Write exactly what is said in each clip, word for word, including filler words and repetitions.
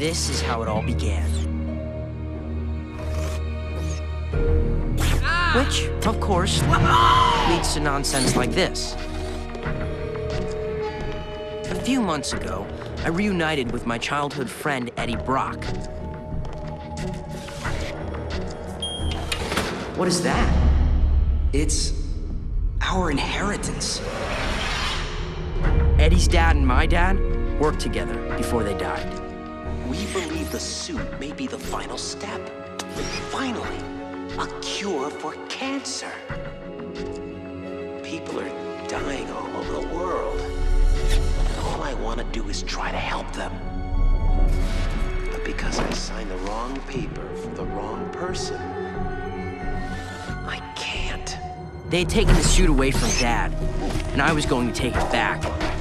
this is how it all began. Which, of course, leads to nonsense like this. A few months ago, I reunited with my childhood friend Eddie Brock. What is that? It's our inheritance. Eddie's dad and my dad worked together before they died. We believe the suit may be the final step. Finally, a cure for cancer. People are dying all over the world. And all I want to do is try to help them. But because I signed the wrong paper for the wrong person, I can't. They had taken the suit away from Dad, and I was going to take it back.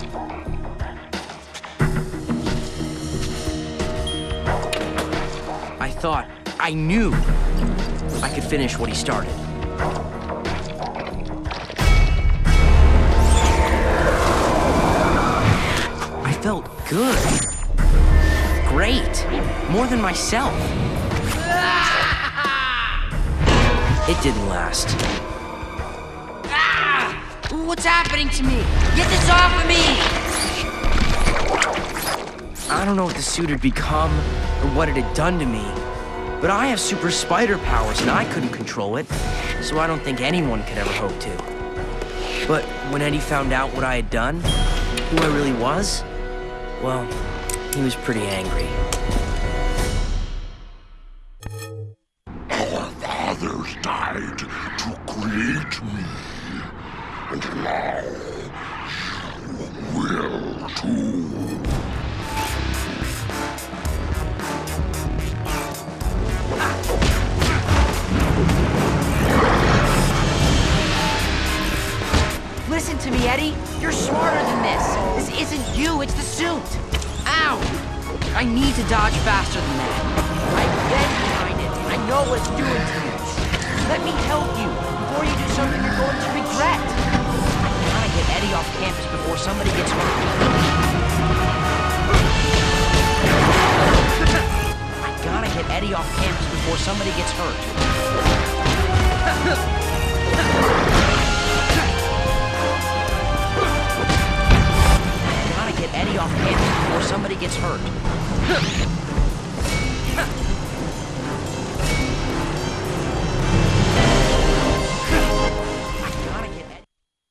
I thought, I knew I could finish what he started. I felt good. Great. More than myself. It didn't last. Ah! What's happening to me? Get this off of me! I don't know what the suit had become or what it had done to me, but I have super spider powers and I couldn't control it, so I don't think anyone could ever hope to. But when Eddie found out what I had done, who I really was, well, he was pretty angry. Our fathers died to create me, and now you will too. Listen to me, Eddie. You're smarter than this. This isn't you, it's the suit. Ow! I need to dodge faster than that. I've been behind it. I know what it's doing to you. Let me help you before you do something you're going to regret. I gotta get Eddie off campus before somebody gets hurt. I gotta get Eddie off campus before somebody gets hurt. Get Eddie off campus before somebody gets hurt. I gotta get Eddie.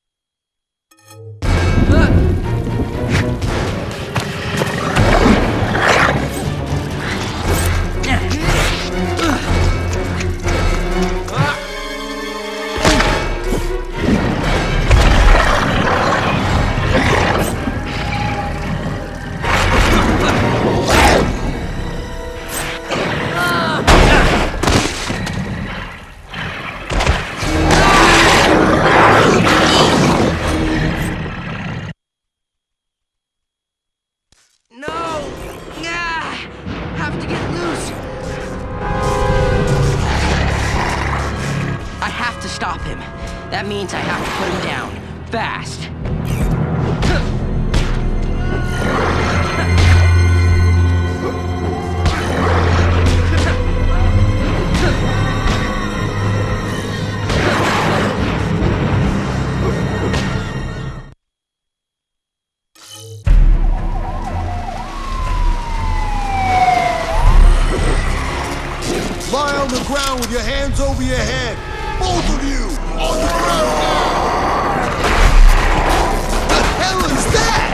That means I have to put him down. Fast. Lie on the ground with your hands over your head. Both of you! On the ground now! The hell is that?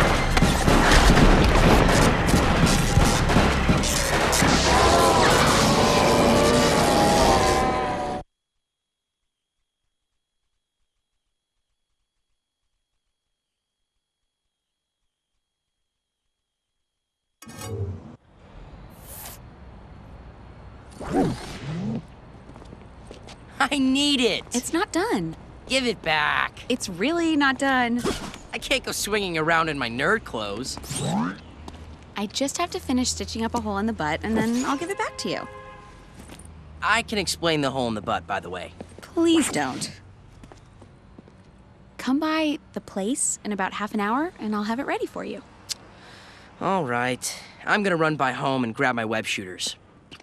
I need it! It's not done. Give it back. It's really not done. I can't go swinging around in my nerd clothes. I just have to finish stitching up a hole in the butt, and then I'll give it back to you. I can explain the hole in the butt, by the way. Please don't. Come by the place in about half an hour, and I'll have it ready for you. All right. I'm gonna run by home and grab my web shooters.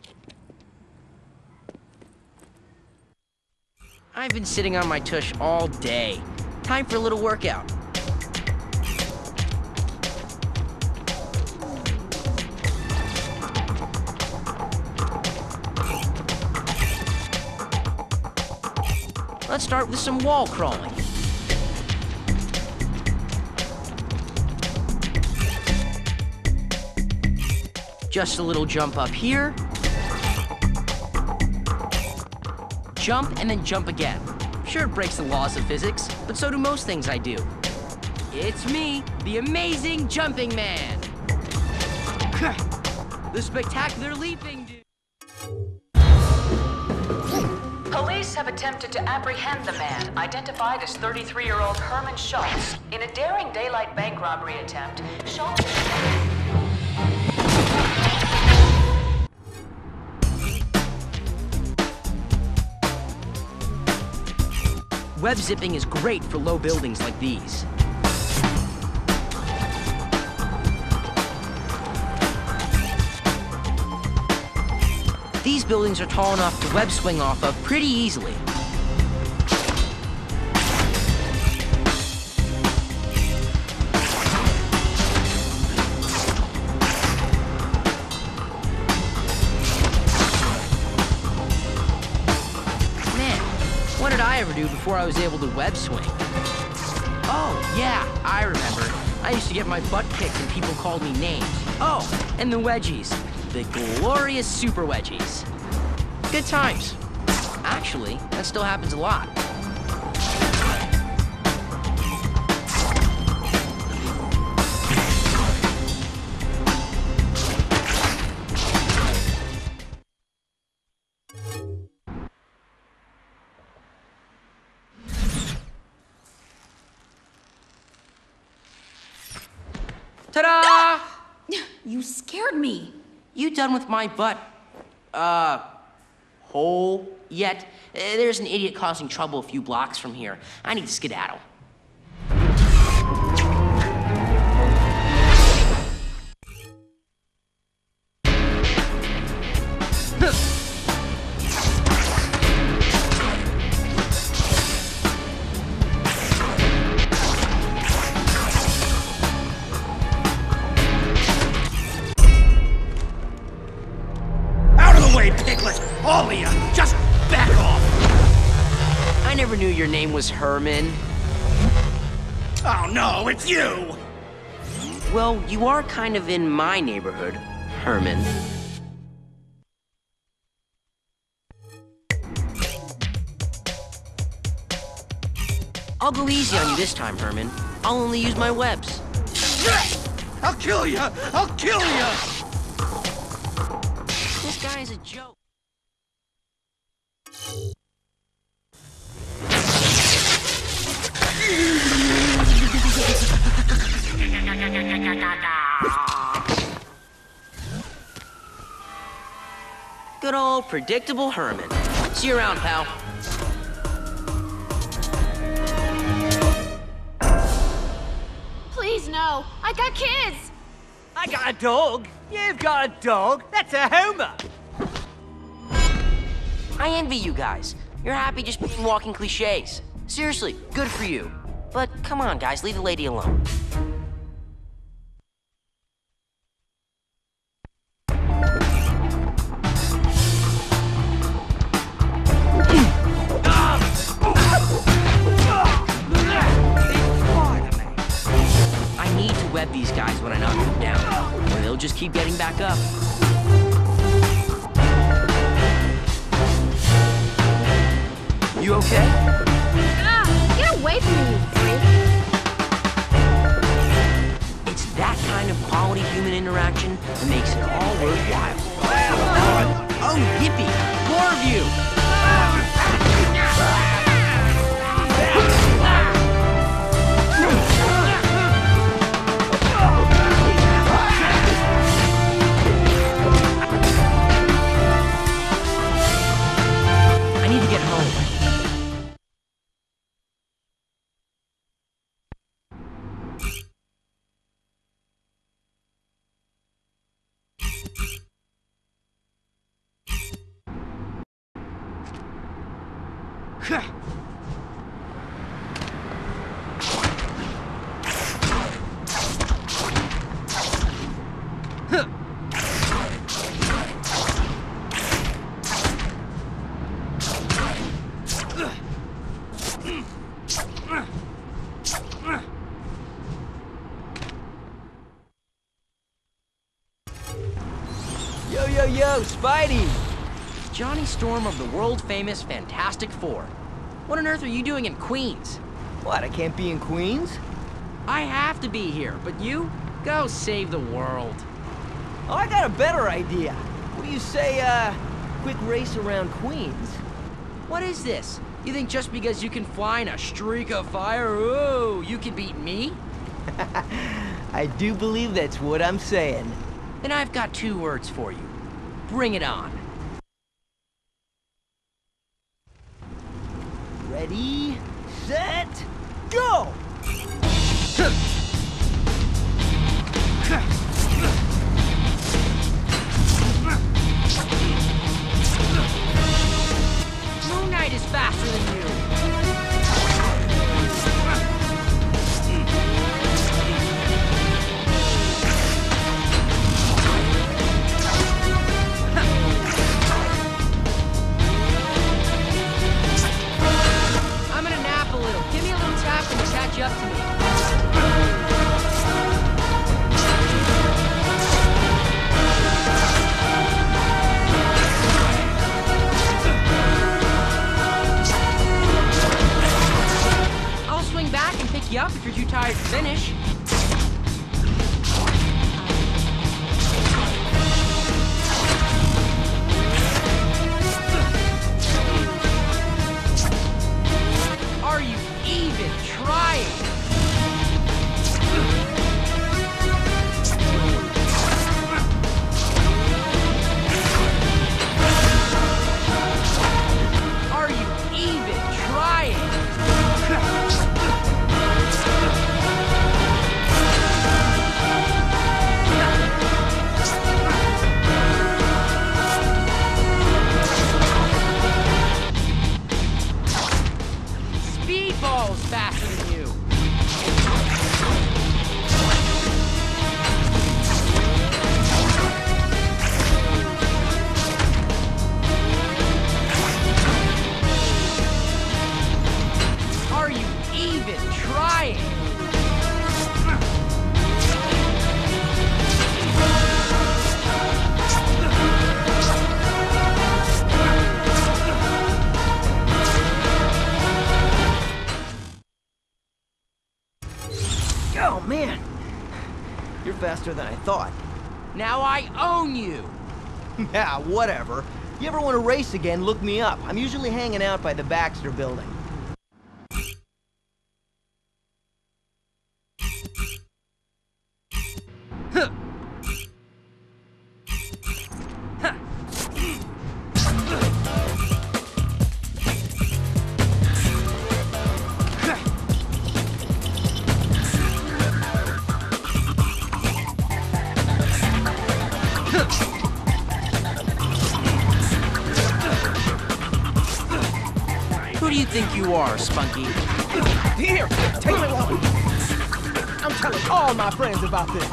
I've been sitting on my tush all day. Time for a little workout. Let's start with some wall crawling. Just a little jump up here. Jump and then jump again. Sure, it breaks the laws of physics, but so do most things I do. It's me, the amazing jumping man. The spectacular leaping dude. Police have attempted to apprehend the man, identified as thirty-three-year-old Herman Schultz. In a daring daylight bank robbery attempt, Schultz... Web zipping is great for low buildings like these. These buildings are tall enough to web swing off of pretty easily. Man, what did I ever do before I was able to web swing? Oh, yeah, I remember. I used to get my butt kicked and people called me names. Oh, and the wedgies. The glorious super wedgies. Good times. Actually, that still happens a lot. Ta-da! You scared me. You done with my butt, uh, hole yet? Uh, there's an idiot causing trouble a few blocks from here. I need to skedaddle. All of you, just back off! I never knew your name was Herman. Oh no, it's you! Well, you are kind of in my neighborhood, Herman. I'll go easy on you this time, Herman. I'll only use my webs. I'll kill you! I'll kill you! This guy is a joke. Good old predictable Herman. See you around, pal. Please, no. I got kids. I got a dog. You've got a dog. That's a Homer. I envy you guys. You're happy just being walking cliches. Seriously, good for you. But come on, guys, leave the lady alone. I need to web these guys when I knock them down, or they'll just keep getting back up. You okay? Ah, get away from me, you freak. It's that kind of quality human interaction that makes it all worthwhile. Oh, yippee! More of you! I need to get home. Yo, yo, yo, Spidey! Johnny Storm of the world-famous Fantastic Four. What on earth are you doing in Queens? What, I can't be in Queens? I have to be here, but you? Go save the world. Oh, I got a better idea. What do you say, uh, quick race around Queens? What is this? You think just because you can fly in a streak of fire, ooh, you can beat me? I do believe that's what I'm saying. Then I've got two words for you. Bring it on. Ready, set, go! Moon Knight is faster than you. I'm gonna nap a little. Give me a little tap and catch up to me. I'll swing back and pick you up if you're too tired to finish. Are you even trying? Are you even trying? Speedball's faster than you. Are you even trying? Oh, man! You're faster than I thought. Now I own you. Yeah, whatever. You ever want to race again, look me up. I'm usually hanging out by the Baxter Building. Who do you think you are, Spunky? Here, take my wallet. I'm telling all my friends about this.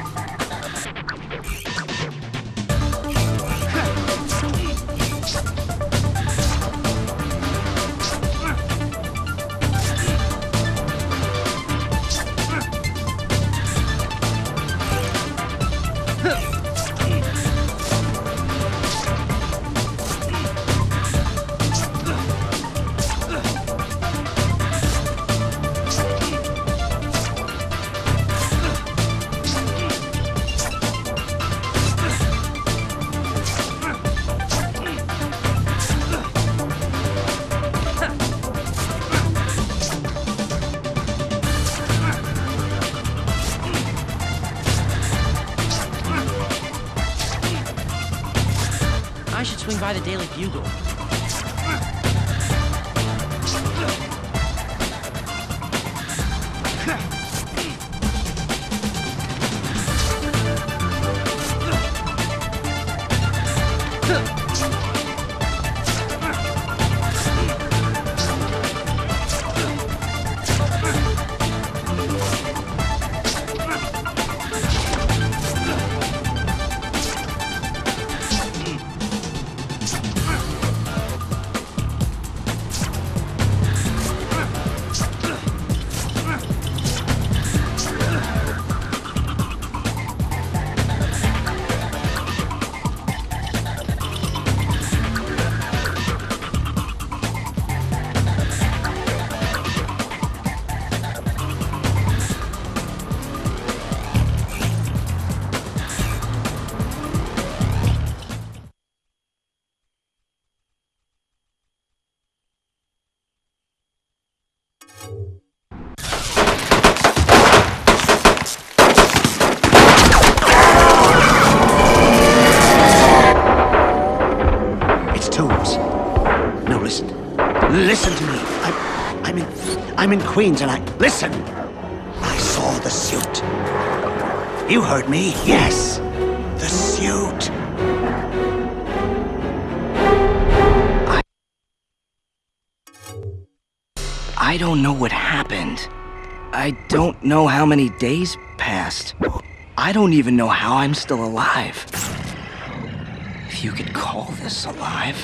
I should swing by the Daily Bugle. Listen to me. I'm, I'm in, I'm in Queens, and I listen. I saw the suit. You heard me? Yes, the suit. I, I don't know what happened. I don't know how many days passed. I don't even know how I'm still alive. If you could call this alive.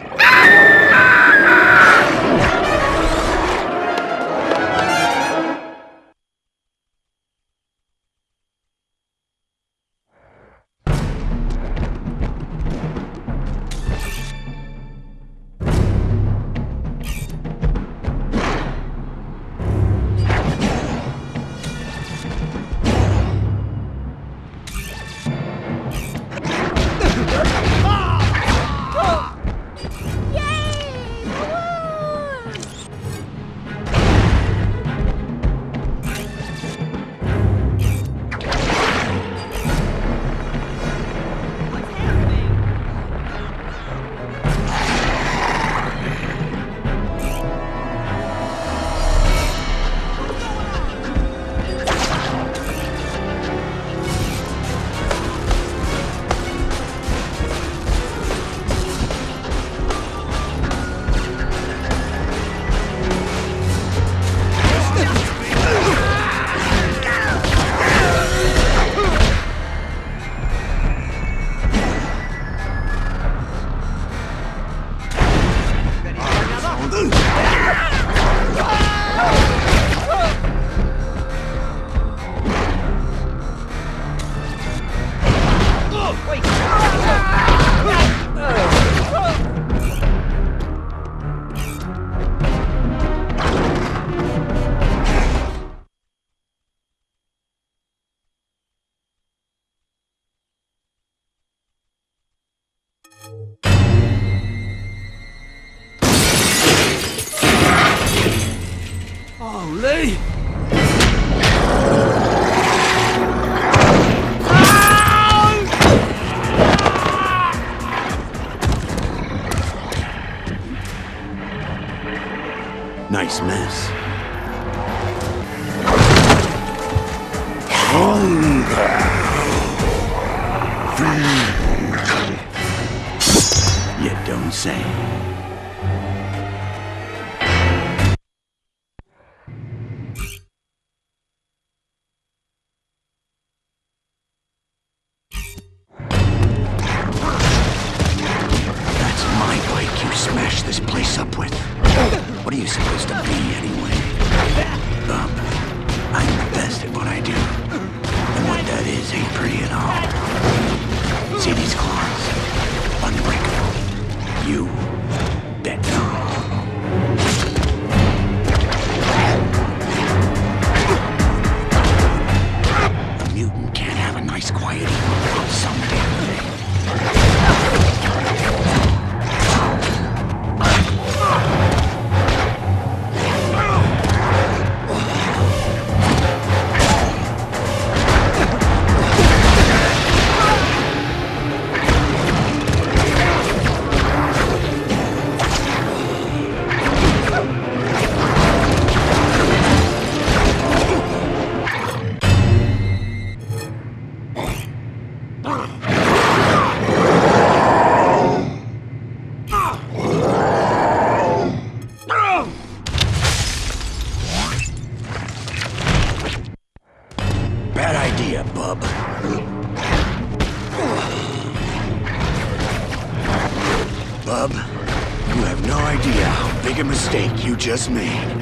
Holy! Nice mess. Hunger. You don't say. That's my bike you smashed this place up with. What are you supposed to be, anyway? Um, I'm the best at what I do. And what that is ain't pretty at all. See these claws? Unbreakable. You bet not. A mutant can't have a nice quiet evening on some damn day. Bad idea, bub. Bub, you have no idea how big a mistake you just made.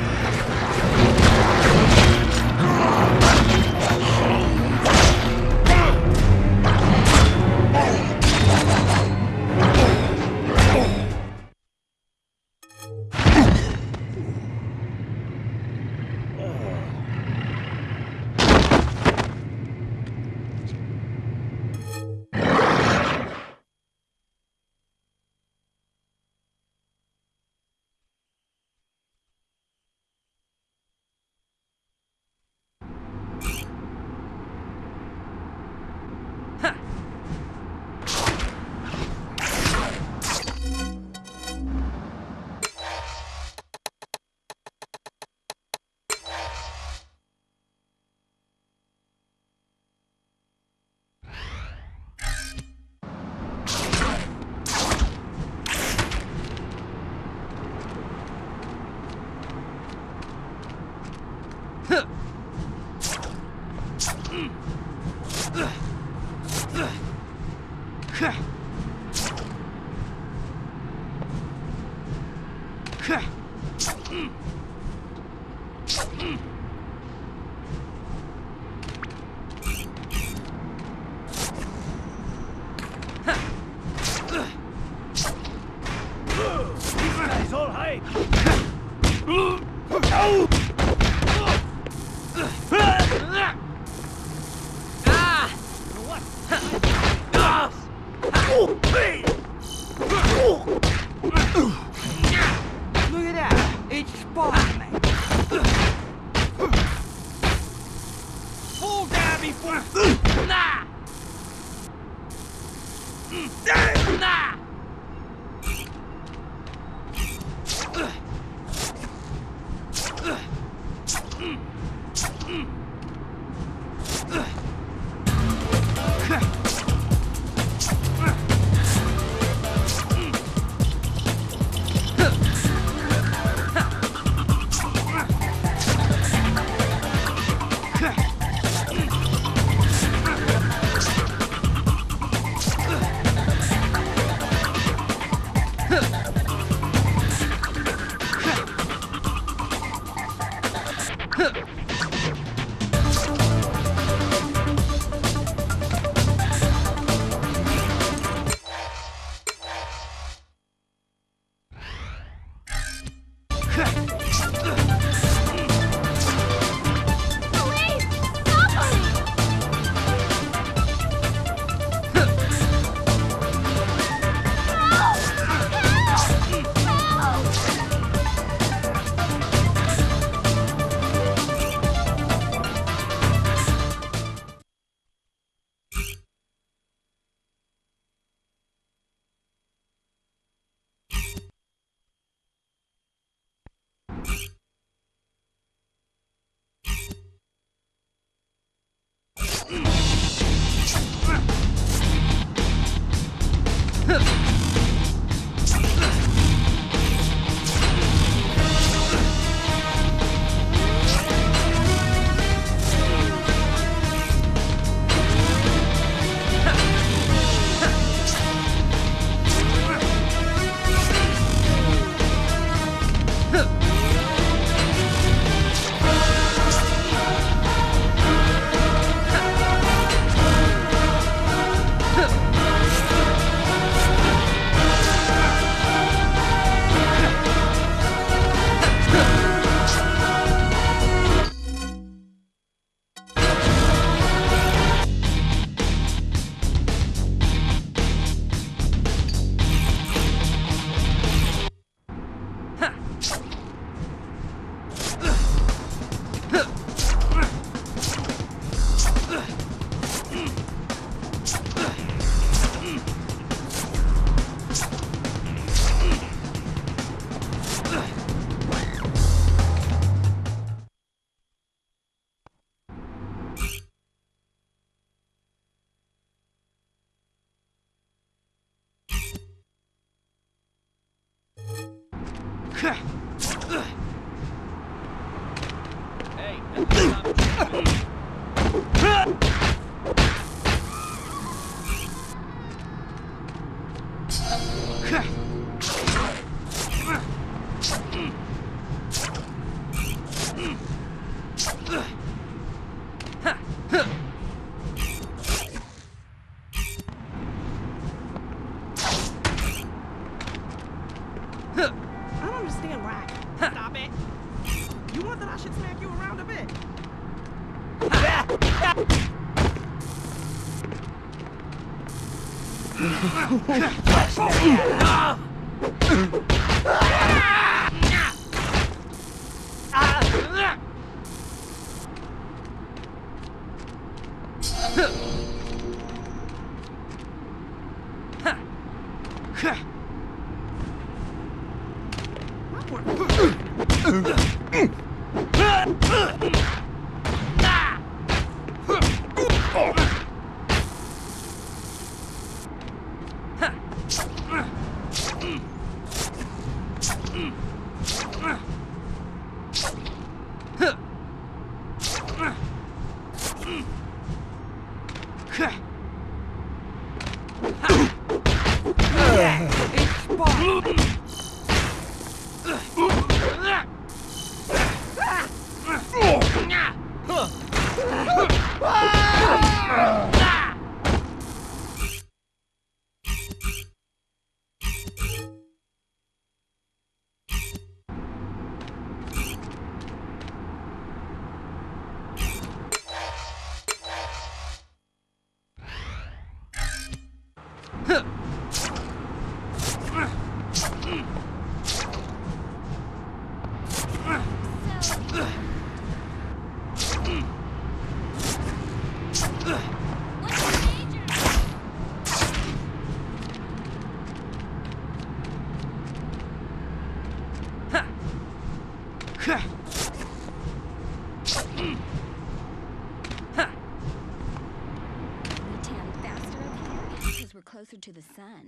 closer to the sun.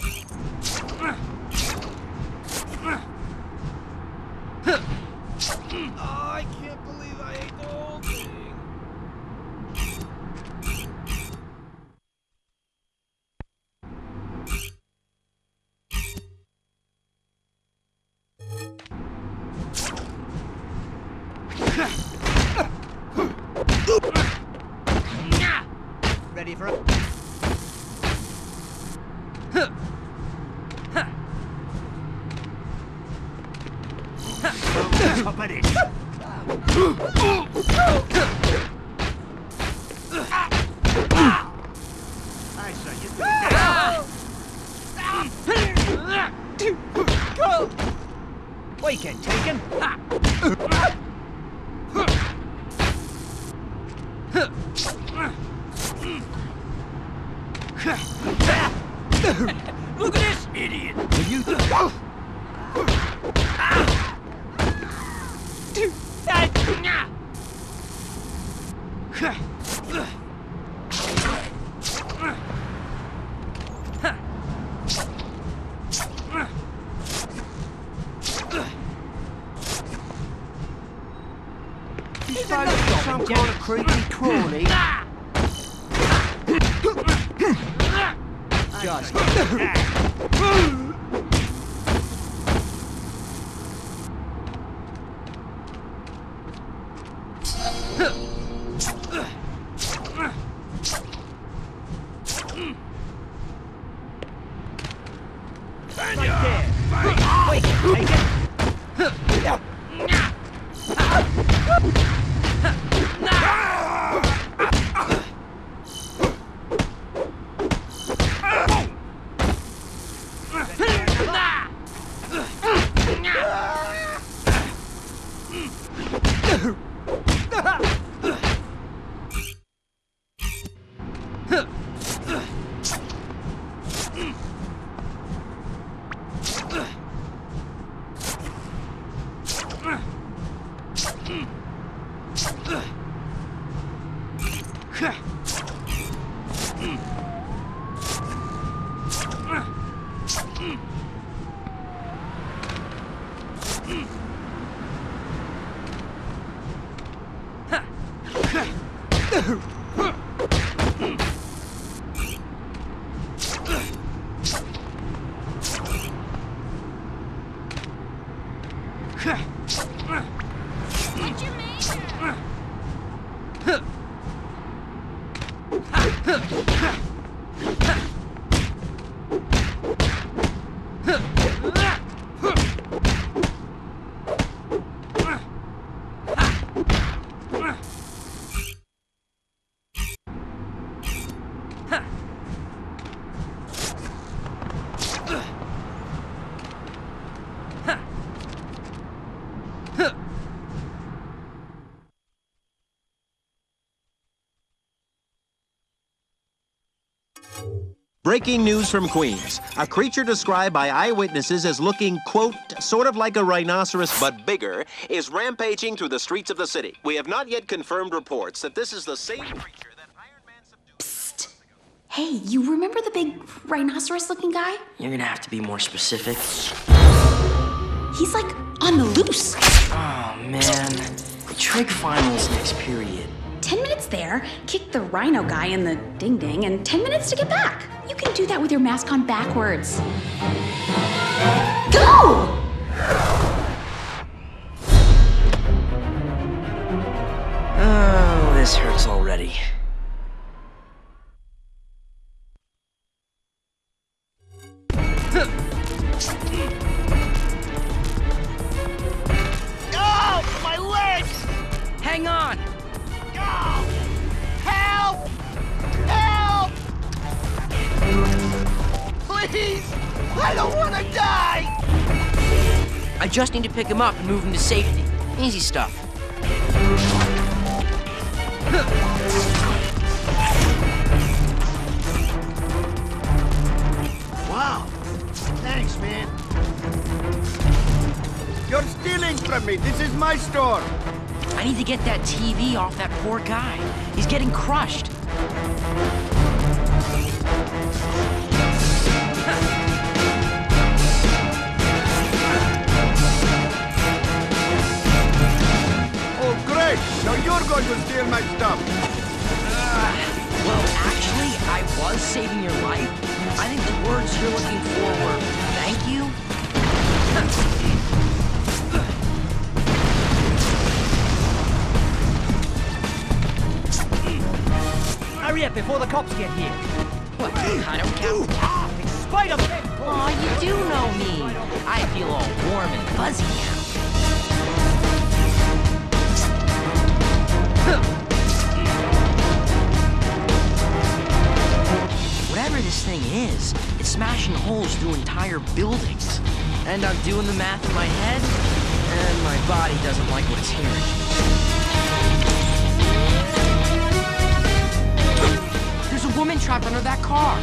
Oh, I can't believe I ate the whole thing. Ready for it? Top of it. I saw you do that. Go! Weekend taken. Look at this idiot! Will you? He's some kind of creepy crawly. Just right there. Wait, take it. Breaking news from Queens. A creature described by eyewitnesses as looking, quote, sort of like a rhinoceros but bigger, is rampaging through the streets of the city. We have not yet confirmed reports that this is the same creature that Iron Man subdued... Psst. Hey, you remember the big rhinoceros-looking guy? You're gonna have to be more specific. He's like on the loose. Oh, man. The trig finals next period. Ten minutes there, kick the rhino guy in the ding-ding, and ten minutes to get back. You can do that with your mask on backwards. Go! Oh, this hurts already. Oh, my legs! Hang on! Oh, help! Help! Please! I don't want to die! I just need to pick him up and move him to safety. Easy stuff. Wow. Thanks, man. You're stealing from me. This is my store. I need to get that T V off that poor guy. He's getting crushed. Now you're going to steal my stuff. Uh, well, actually, I was saving your life. I think the words you're looking for were thank you. Hurry up before the cops get here. What, I don't count? Spider-Man! Aw, you do know me. I feel all warm and fuzzy now. Whatever this thing is, it's smashing holes through entire buildings. And I'm doing the math in my head, and my body doesn't like what it's hearing. There's a woman trapped under that car.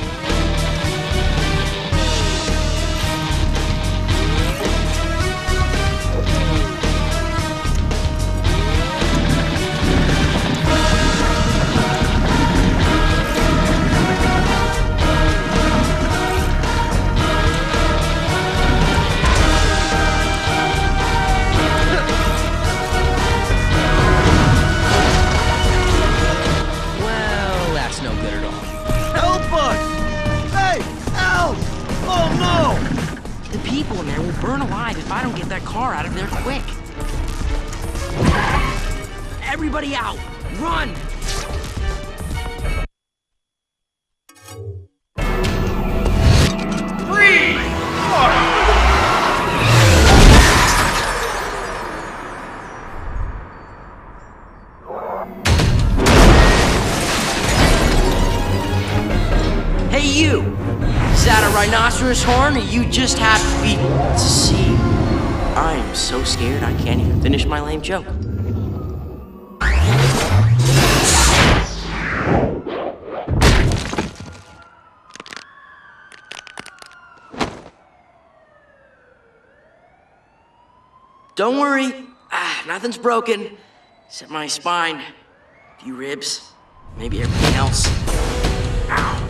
People in there will burn alive if I don't get that car out of there quick. Everybody out! Run! Three! Hey, you! Is that a rhinoceros horn, or you just have to be to see? I am so scared I can't even finish my lame joke. Don't worry, ah, nothing's broken, except my spine, a few ribs, maybe everything else. Ow.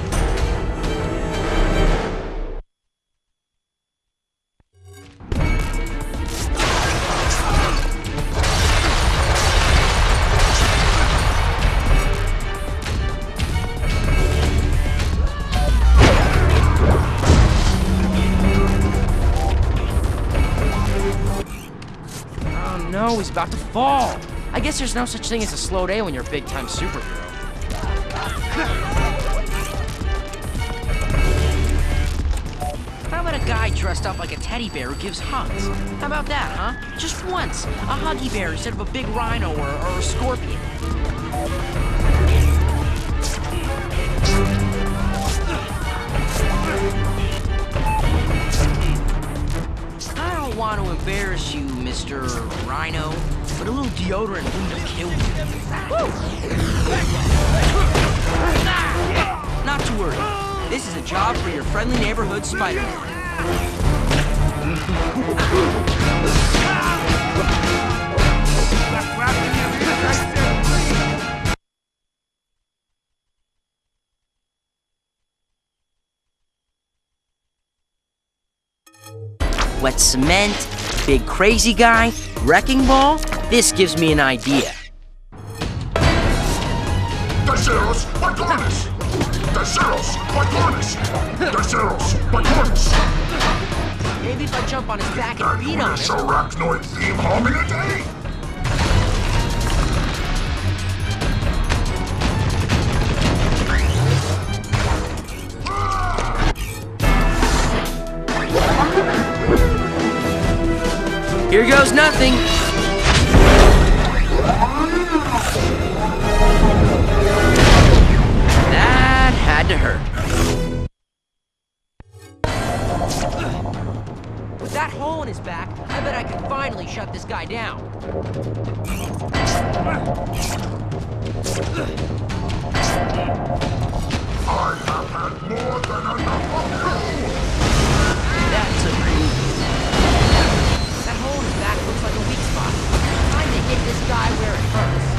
No, he's about to fall. I guess there's no such thing as a slow day when you're a big-time superhero. How about a guy dressed up like a teddy bear who gives hugs? How about that, huh? Just once. A huggy bear instead of a big rhino or, or a scorpion. I don't want to embarrass you, Mister Rhino, but a little deodorant wouldn't kill you. Woo! Not to worry. This is a job for your friendly neighborhood Spider-Man. Wet cement, big crazy guy, wrecking ball. This gives me an idea. Terceros, patrones! Terceros, patrones! Terceros, patrones! Maybe if I jump on his back and beat on This him. arachnoid theme hominidate! Here goes nothing. That had to hurt. With that hole in his back, I bet I can finally shut this guy down. I have had more than enough of you! That's a proof. That hole in his back looks like a weak spot. Time to hit this guy where it hurts.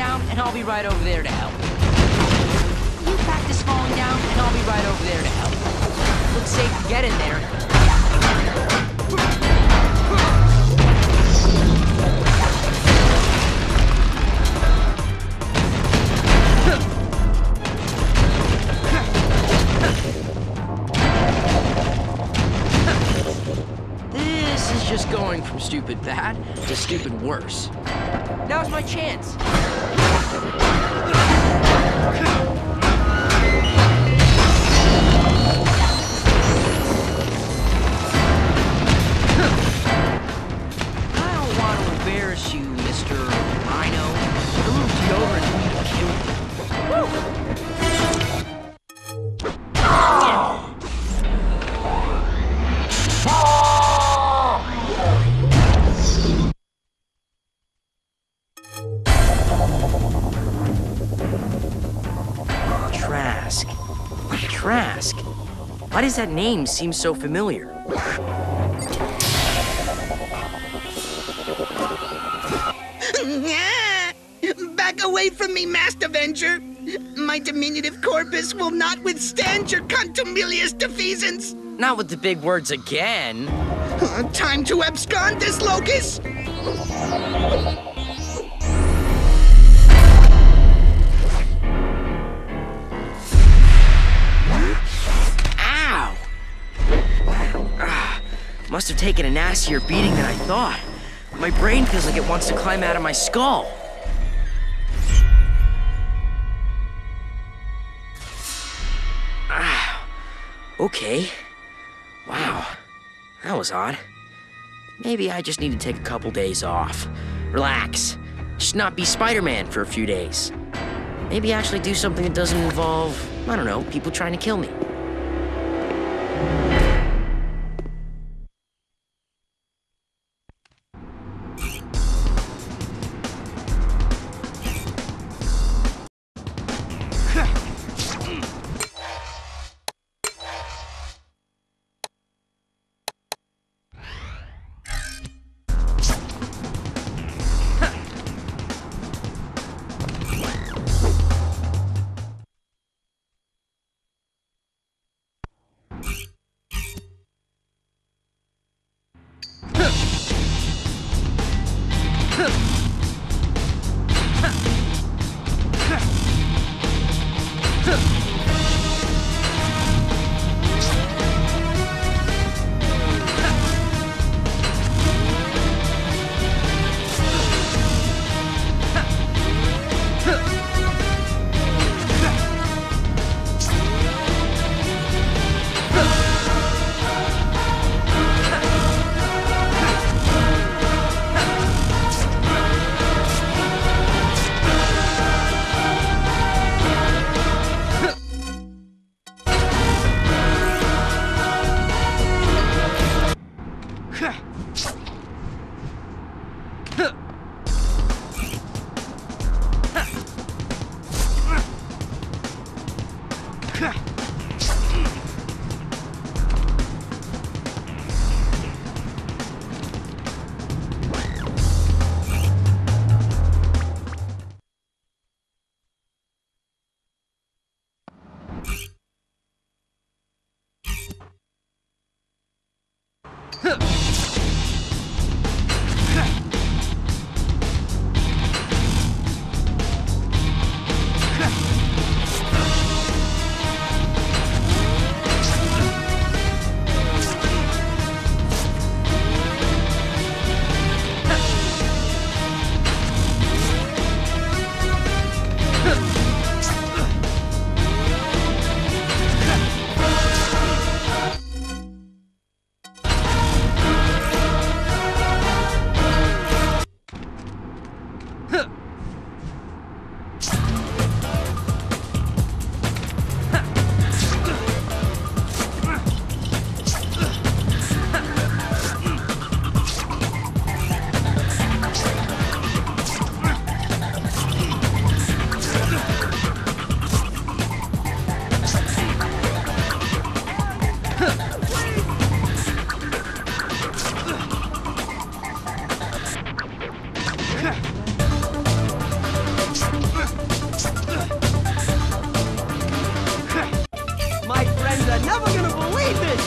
down, and I'll be right over there to help. You practice falling down, and I'll be right over there to help. Looks safe to get in there. This is just going from stupid bad to stupid worse. Now's my chance. I don't want to embarrass you, Mister Rhino. I moved you over and you to kill me. Woo! Trask. Trask? Why does that name seem so familiar? Back away from me, Masked Avenger! My diminutive corpus will not withstand your contumelious defeasance! Not with the big words again. Uh, time to abscond this locus! Ow! Ah, must have taken a nastier beating than I thought. My brain feels like it wants to climb out of my skull. Ah, okay. Wow, that was odd. Maybe I just need to take a couple days off. Relax. Just not be Spider-Man for a few days. Maybe actually do something that doesn't involve, I don't know, people trying to kill me. not gonna believe this!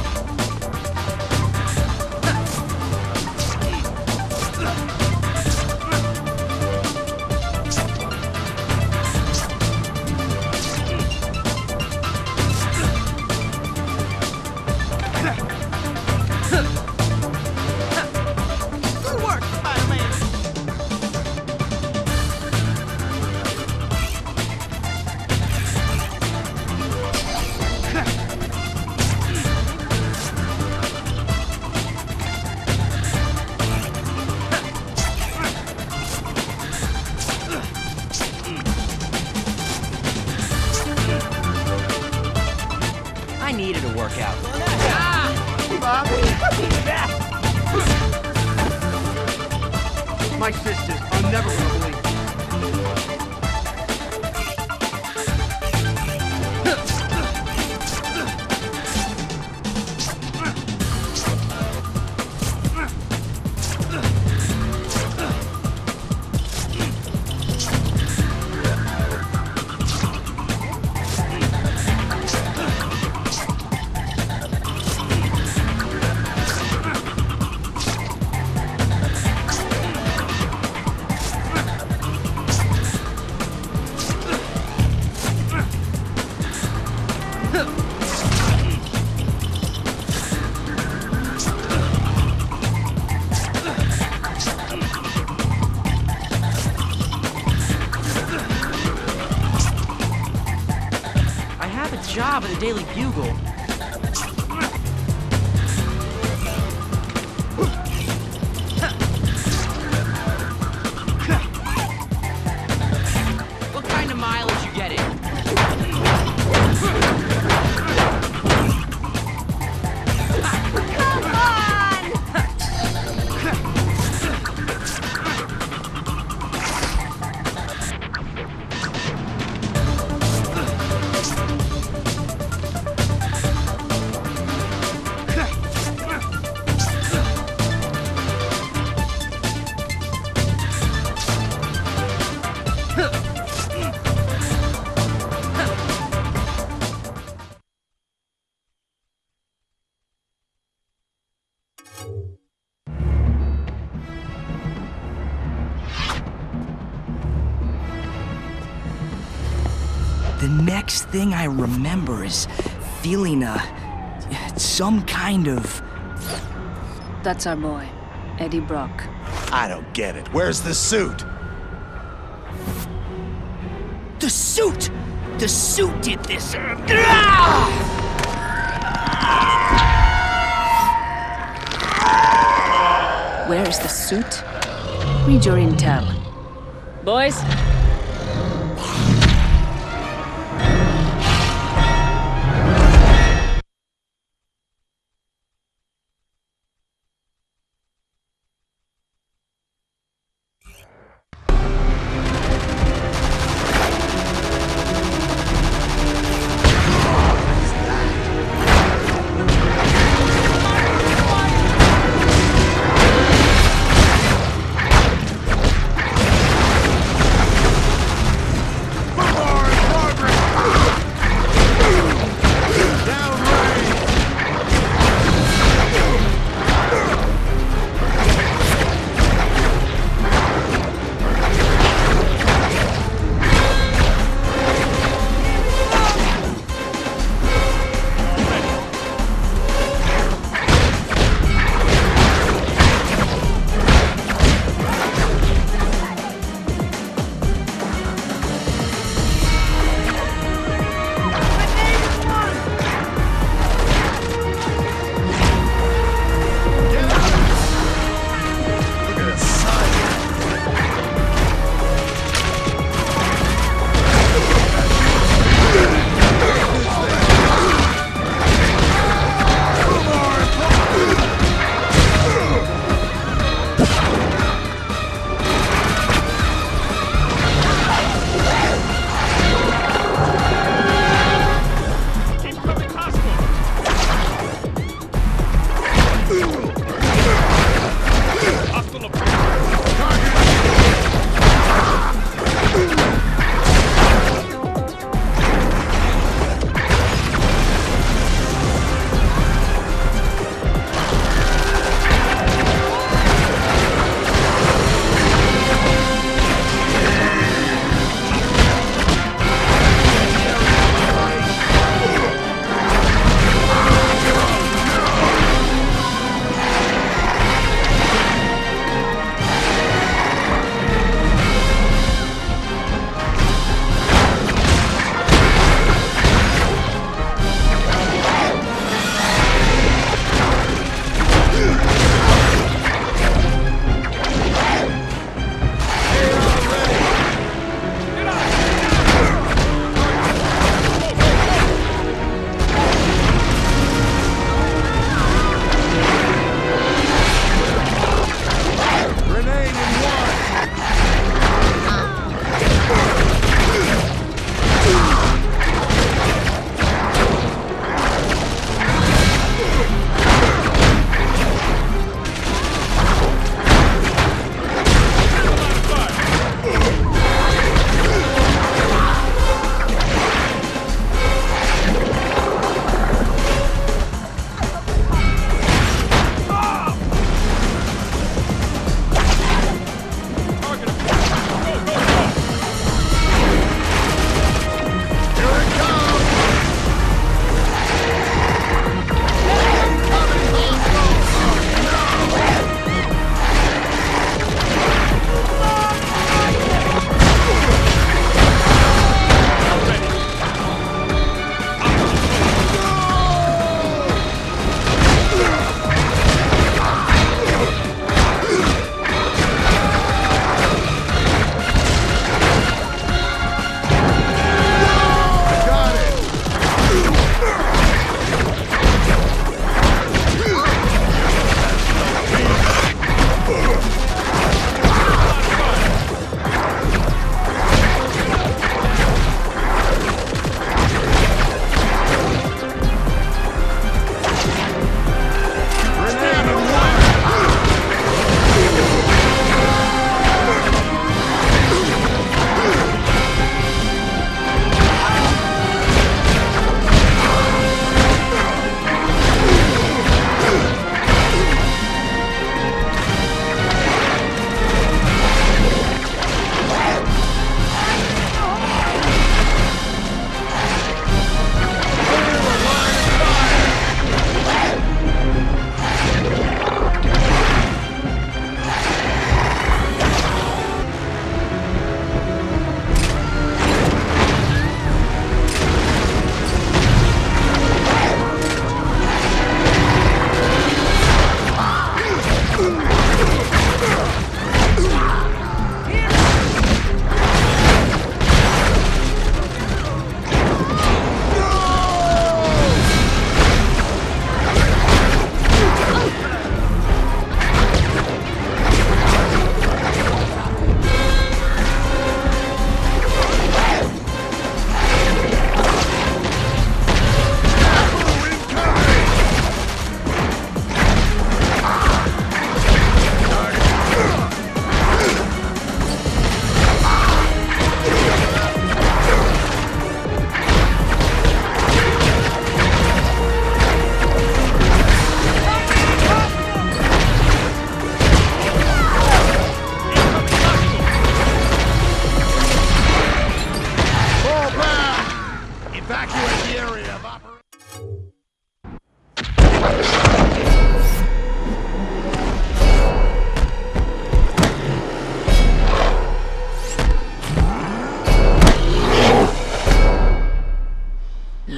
Good work, Spider-Man! I needed a workout. My sisters, I'm never gonna believe. I have a job at the Daily Bugle. What kind of mileage you getting? The next thing I remember is feeling a... some kind of... That's our boy, Eddie Brock. I don't get it. Where's the suit? The suit! The suit did this! Where's the suit? Read your intel. Boys?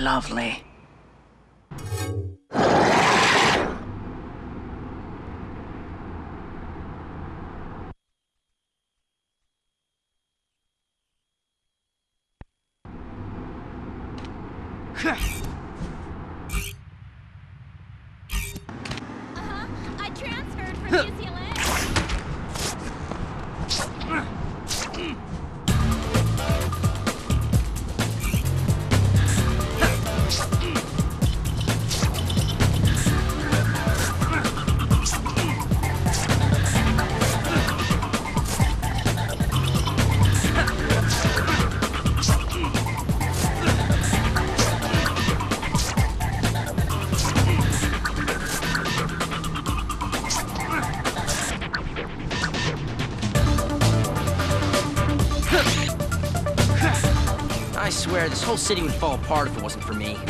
lovely. Uh-huh. I transferred from U C L A. I swear, this whole city would fall apart if it wasn't for me.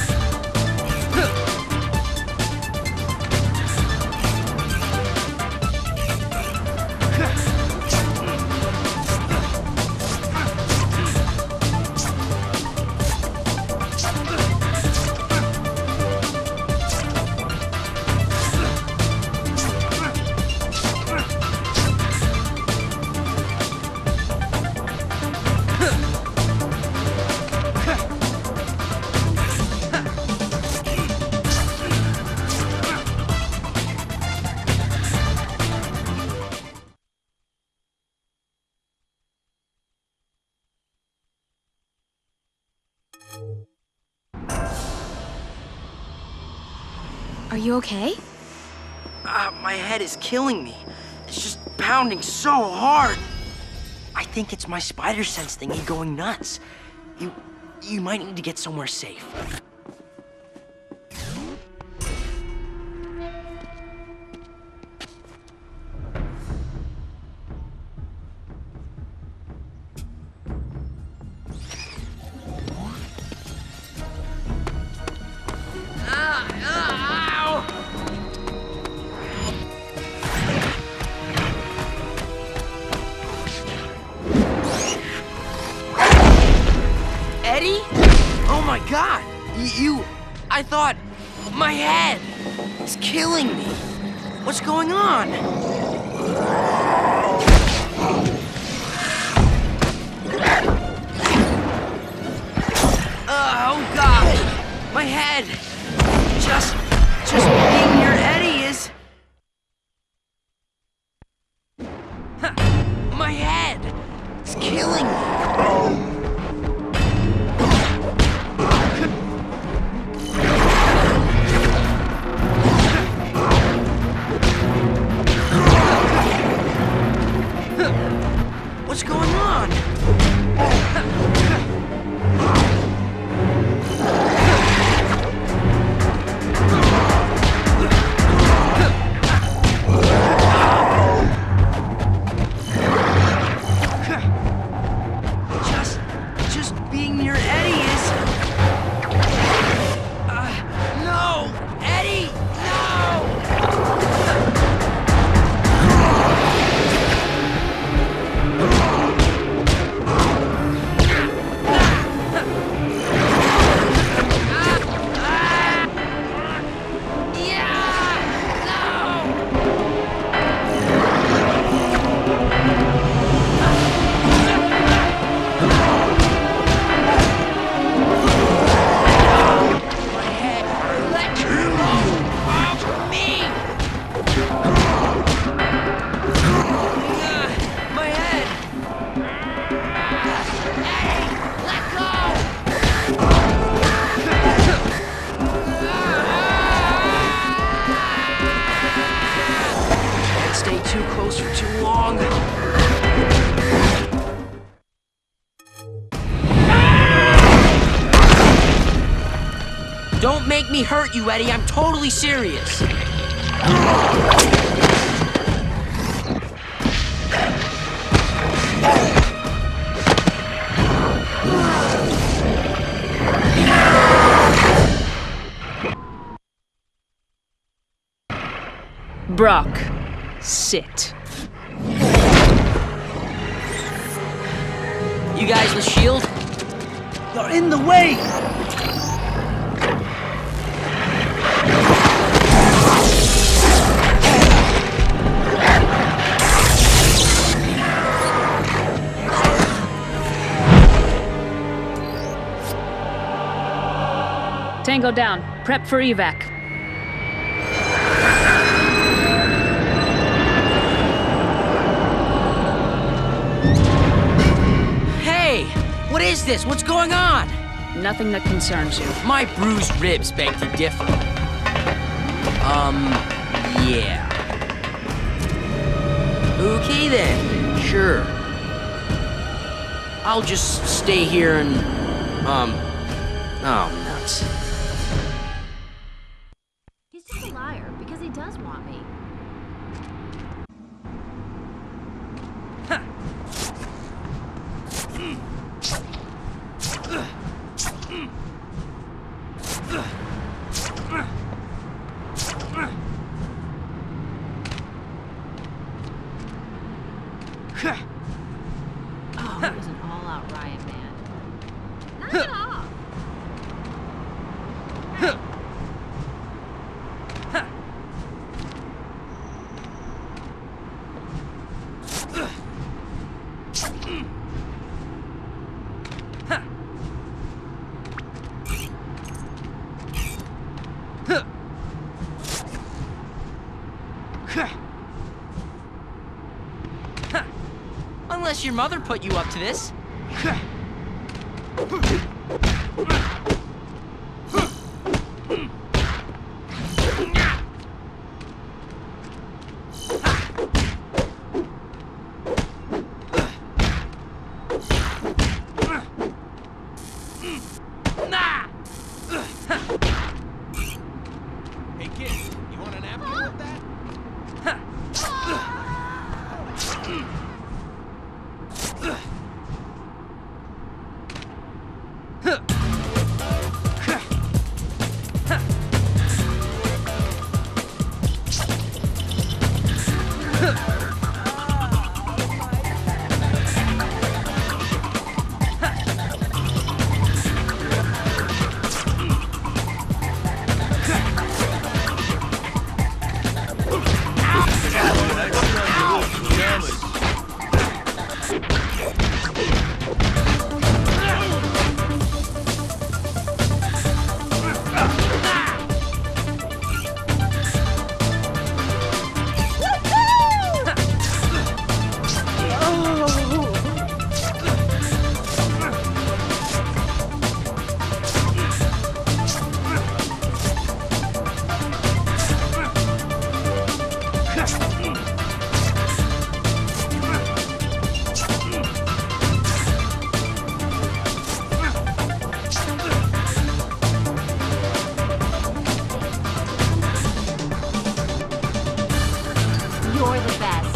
Are you okay? Uh, my head is killing me. It's just pounding so hard. I think it's my spider sense thingy going nuts. You, you might need to get somewhere safe. Eddie? Oh my god! Y you... I thought... My head! It's killing me! What's going on? Uh, oh god! My head! Just... Just being near Eddie is... My head! It's killing me! What's going on? Just, just being near Eddie is... Uh, no! Eddie! No! Too close for too long. Don't make me hurt you, Eddie. I'm totally serious. Brock, sit. You guys with S H I E L D? You're in the way! Tango down. Prep for evac. Hey! What is this? What's going on? Nothing that concerns you. My bruised ribs beg to differ. Um, yeah. Okay then, sure. I'll just stay here and, um, oh, nuts. He's just a liar, because he does want me. Oh, he was an all-out riot man. Knock it off! Unless your mother put you up to this. Hey kid, you want a napkin with that? You're the best.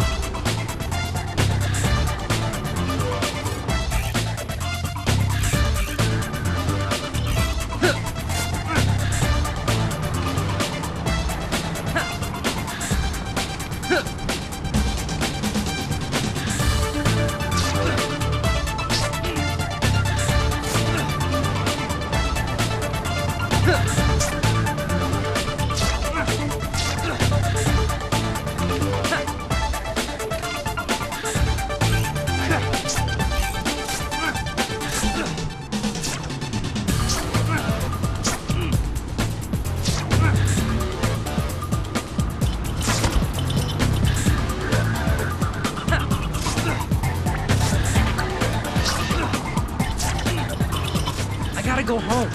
I gotta go home.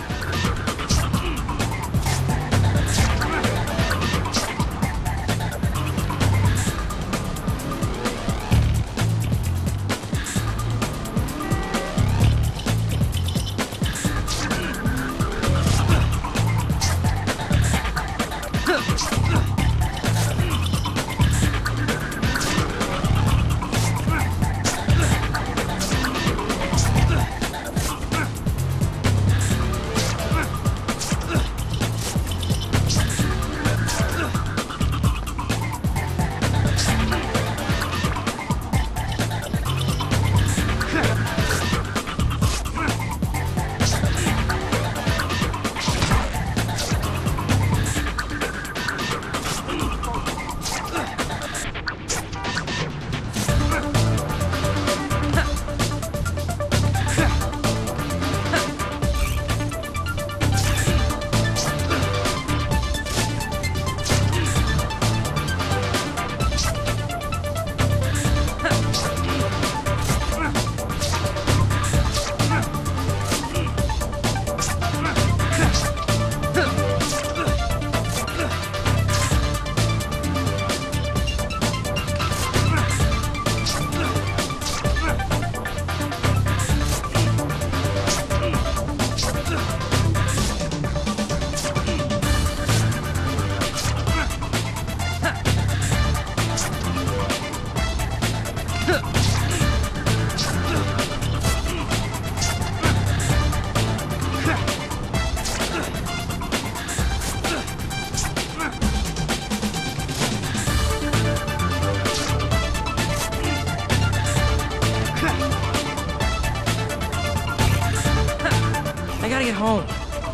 I gotta get home.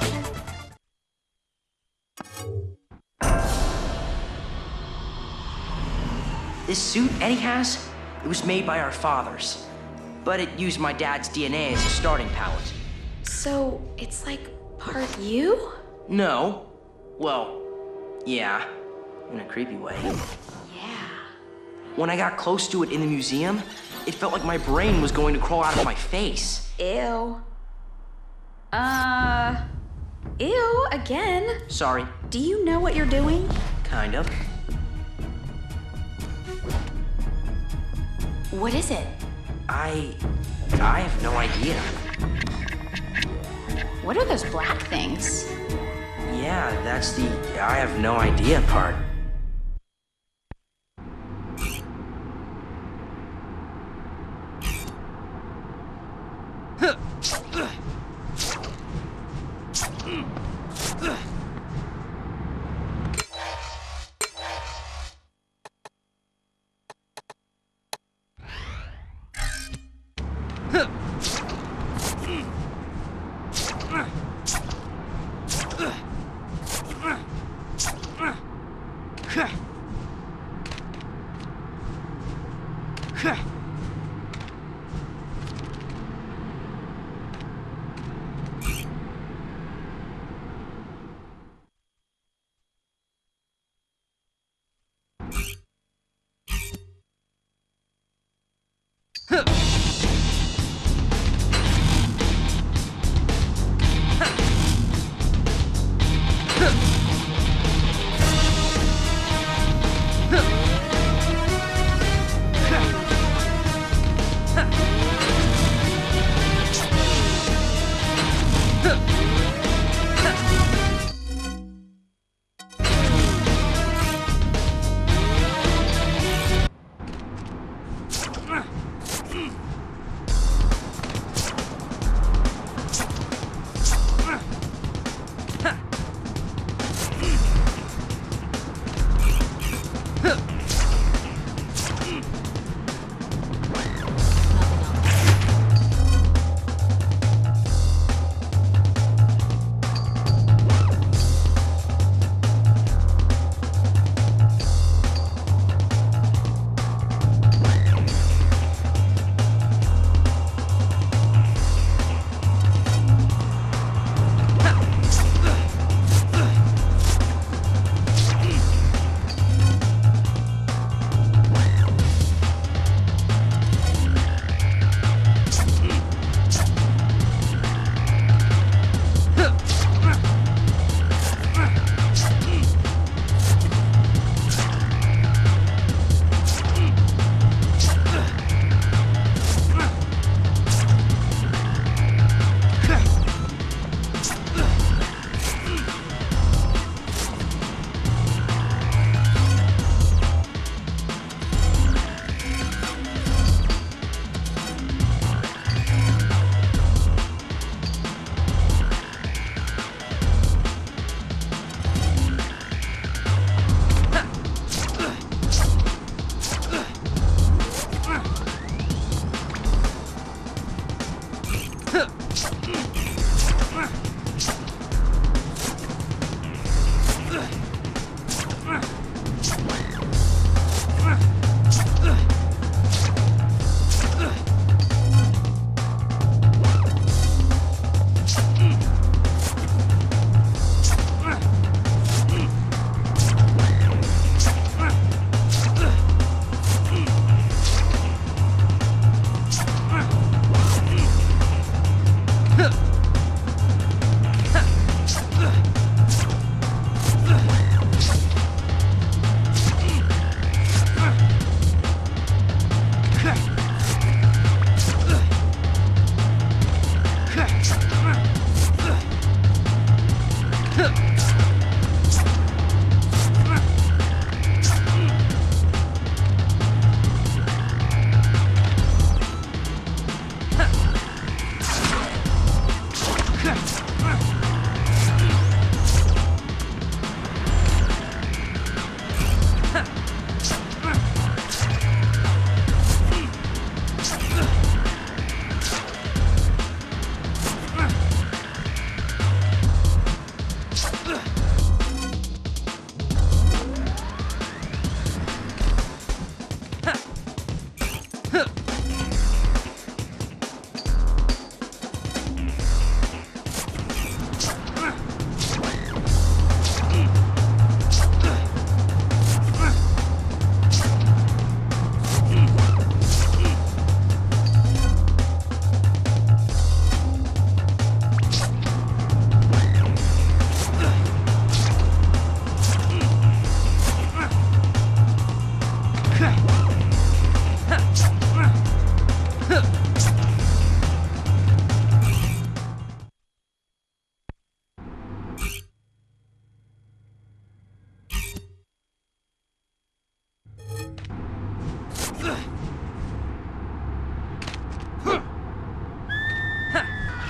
This suit Eddie has, it was made by our fathers. But it used my dad's D N A as a starting palette. So, it's like part you? No. Well, yeah. In a creepy way. Yeah. When I got close to it in the museum, it felt like my brain was going to crawl out of my face. Ew. Uh... Ew, again. Sorry. Do you know what you're doing? Kind of. What is it? I... I have no idea. What are those black things? Yeah, that's the I have no idea part.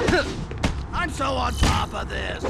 I'm so on top of this.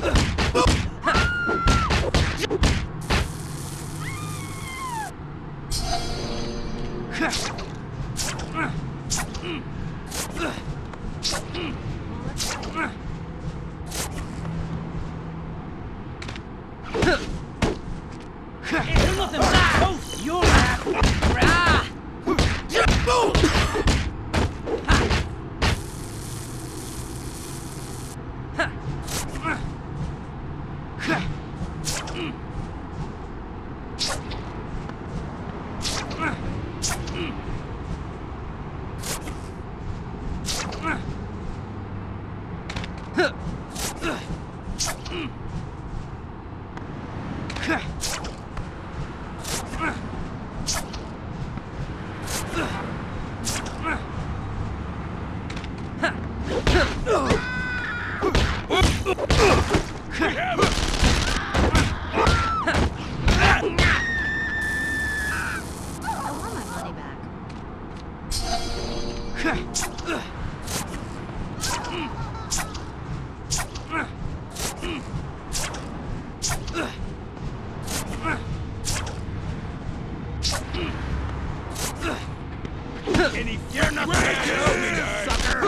You're not gonna kill me, sucker!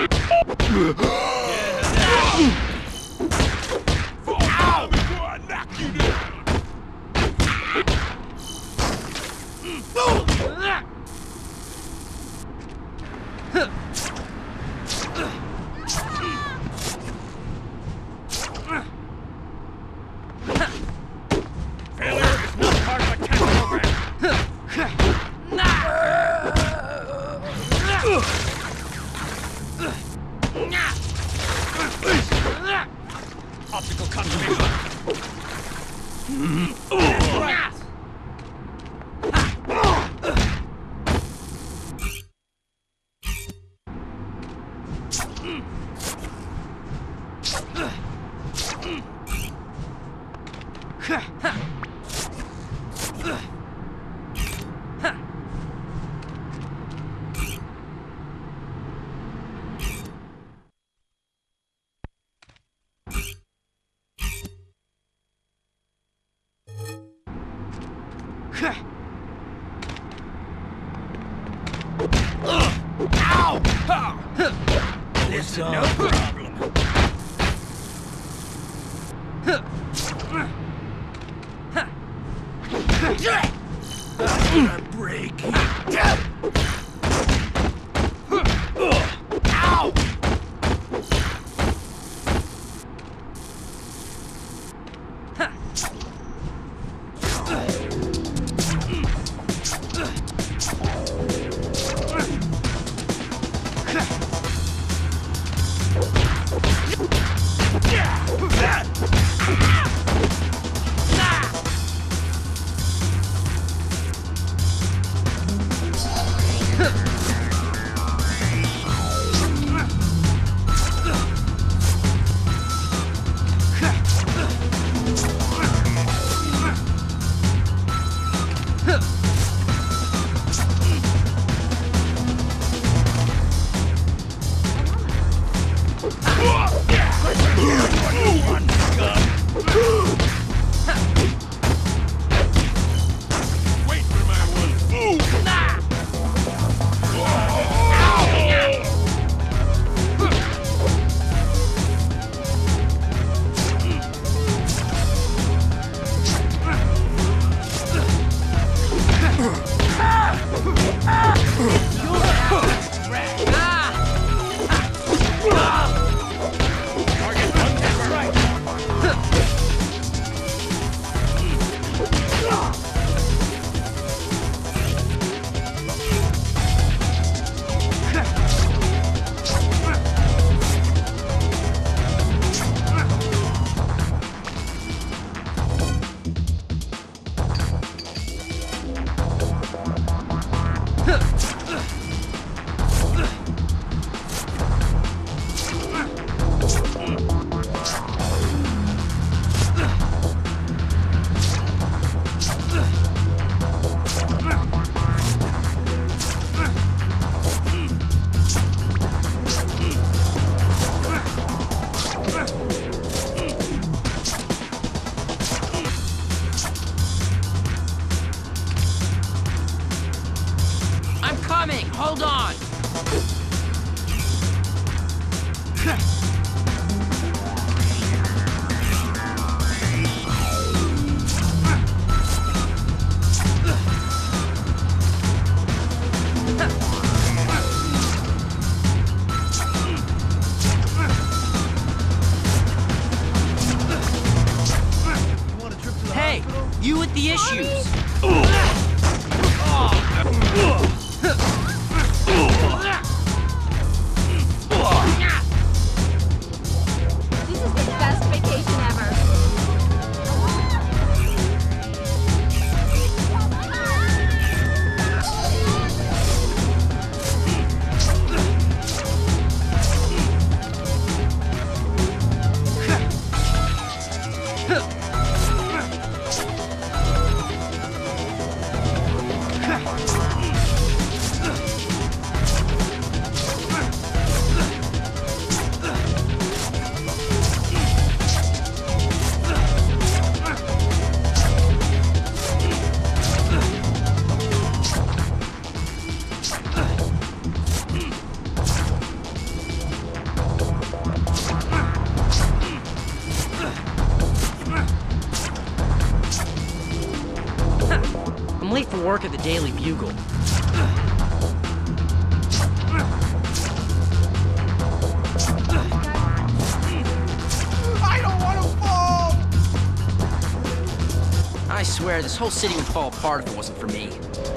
Ow! Before I knock you down! Failure is not part of a test program! Optical confirmation. Ow! Listen, no problem. I'm gonna break you. Ow! Hey, you with the issues. This is the best vacation ever. I'm late for work at the Daily Bugle. I don't want to fall! I swear, this whole city would fall apart if it wasn't for me.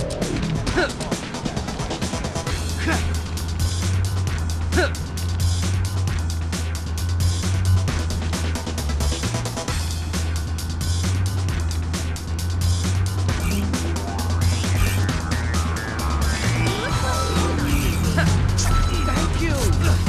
Thank you!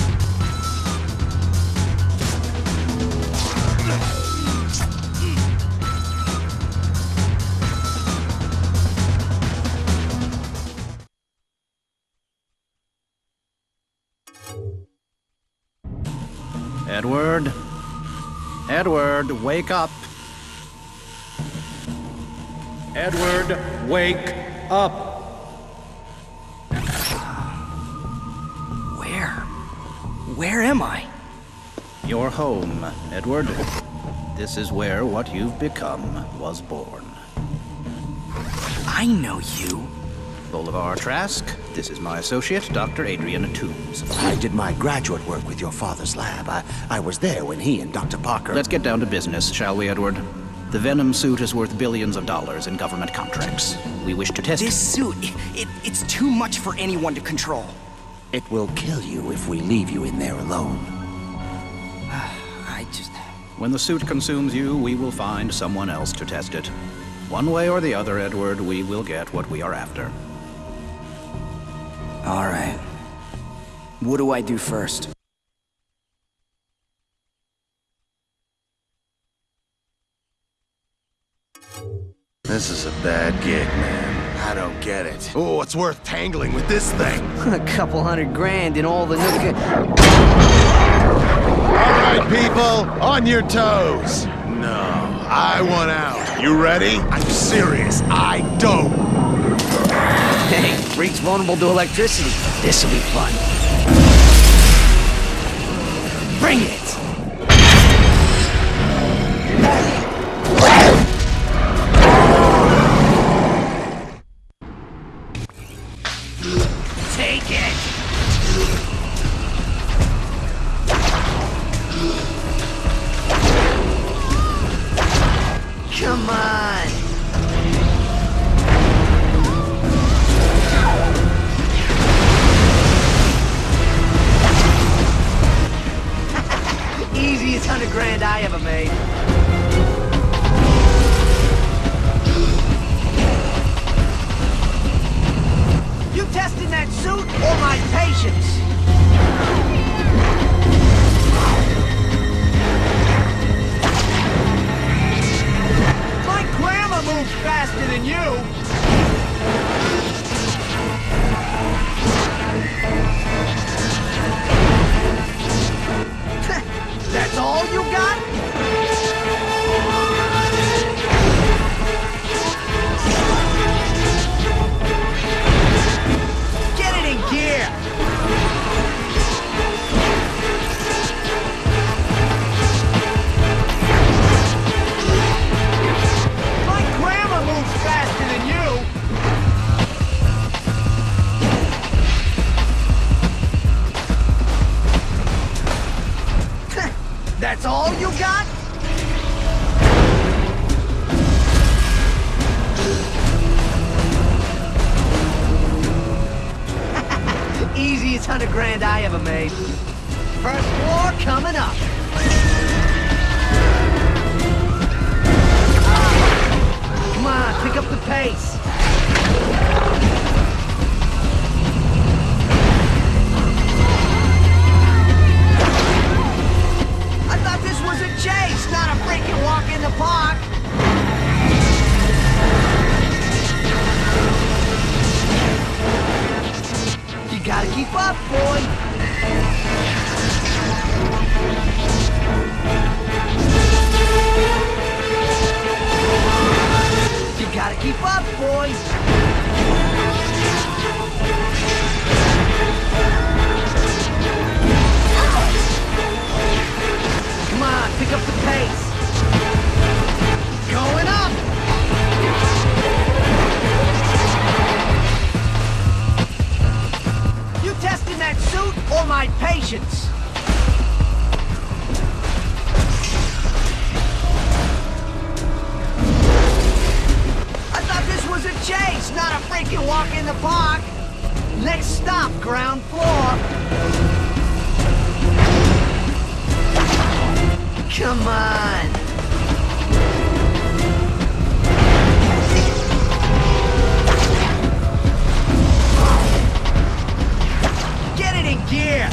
Edward? Edward, wake up. Edward, wake up. Where? Where am I? Your home, Edward. This is where what you've become was born. I know you. Bolivar Trask, this is my associate, Doctor Adrian Toombs. I did my graduate work with your father's lab. I, I was there when he and Doctor Parker... Let's get down to business, shall we, Edward? The Venom suit is worth billions of dollars in government contracts. We wish to test... This suit, it, it's too much for anyone to control. It will kill you if we leave you in there alone. I just... When the suit consumes you, we will find someone else to test it. One way or the other, Edward, we will get what we are after. All right. What do I do first? This is a bad gig, man. I don't get it. Oh, it's worth tangling with this thing. A couple hundred grand in all the nook. All right, people, on your toes. No, I want out. You ready? I'm serious. I don't. Hey, freak's vulnerable to electricity. This'll be fun. Bring it! Take it! Come on! Easiest hundred grand I ever made. You testing that suit or my patience? My grandma moves faster than you. That's all you got? Get it in gear! That's all you got? Easiest hundred grand I ever made. First floor coming up. Come on, pick up the pace. I thought this was a chase, not a freaking walk in the park. You gotta keep up, boy. You gotta keep up, boy. Come on, pick up the pace. Going up. You testing that suit or my patience? Was a chase, not a freaking walk in the park. Next stop, ground floor. Come on. Get it in gear.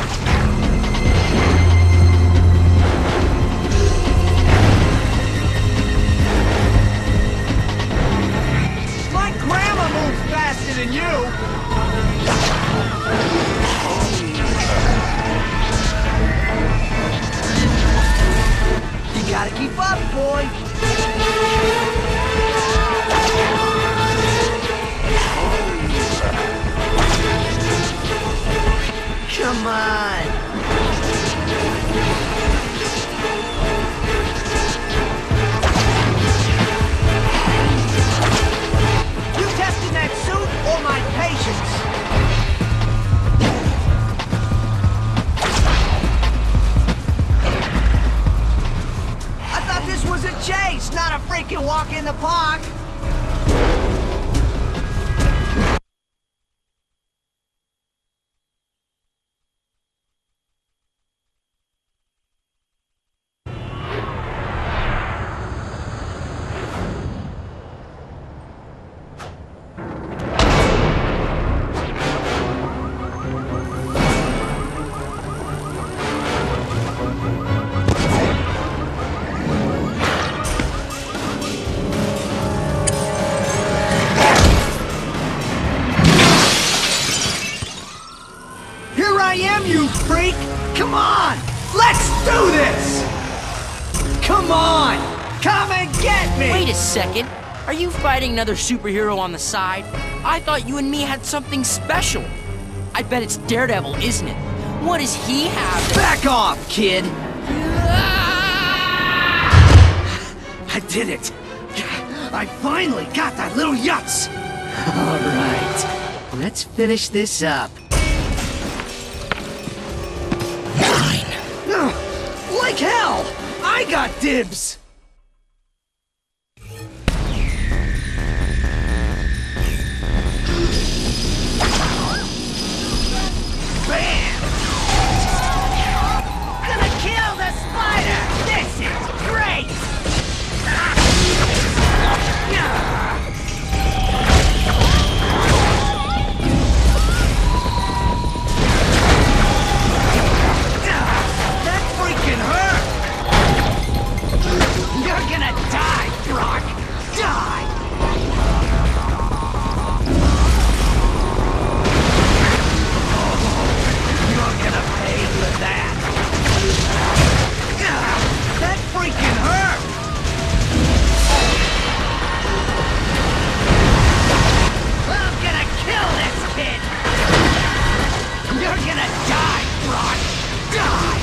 Faster than you! You gotta keep up, boy! Come on! Or my patience. I thought this was a chase, not a freaking walk in the park. Come on! Let's do this! Come on! Come and get me! Wait a second. Are you fighting another superhero on the side? I thought you and me had something special. I bet it's Daredevil, isn't it? What does he have? Back off, kid! I did it! I finally got that little yutz! All right, let's finish this up. Like hell! I got dibs! Bam! Gonna kill the spider! This is great! That freaking hurt! You're gonna die, Brock! Die! You're gonna pay for that! That freaking hurt! I'm gonna kill this kid! You're gonna die, Brock! Die!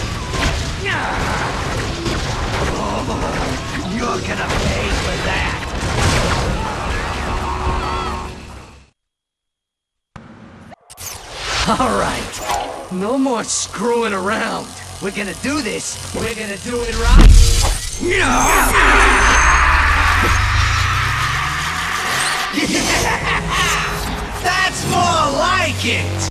Oh, you're gonna pay for that! All right, no more screwing around. We're gonna do this. We're gonna do it right. That's more like it!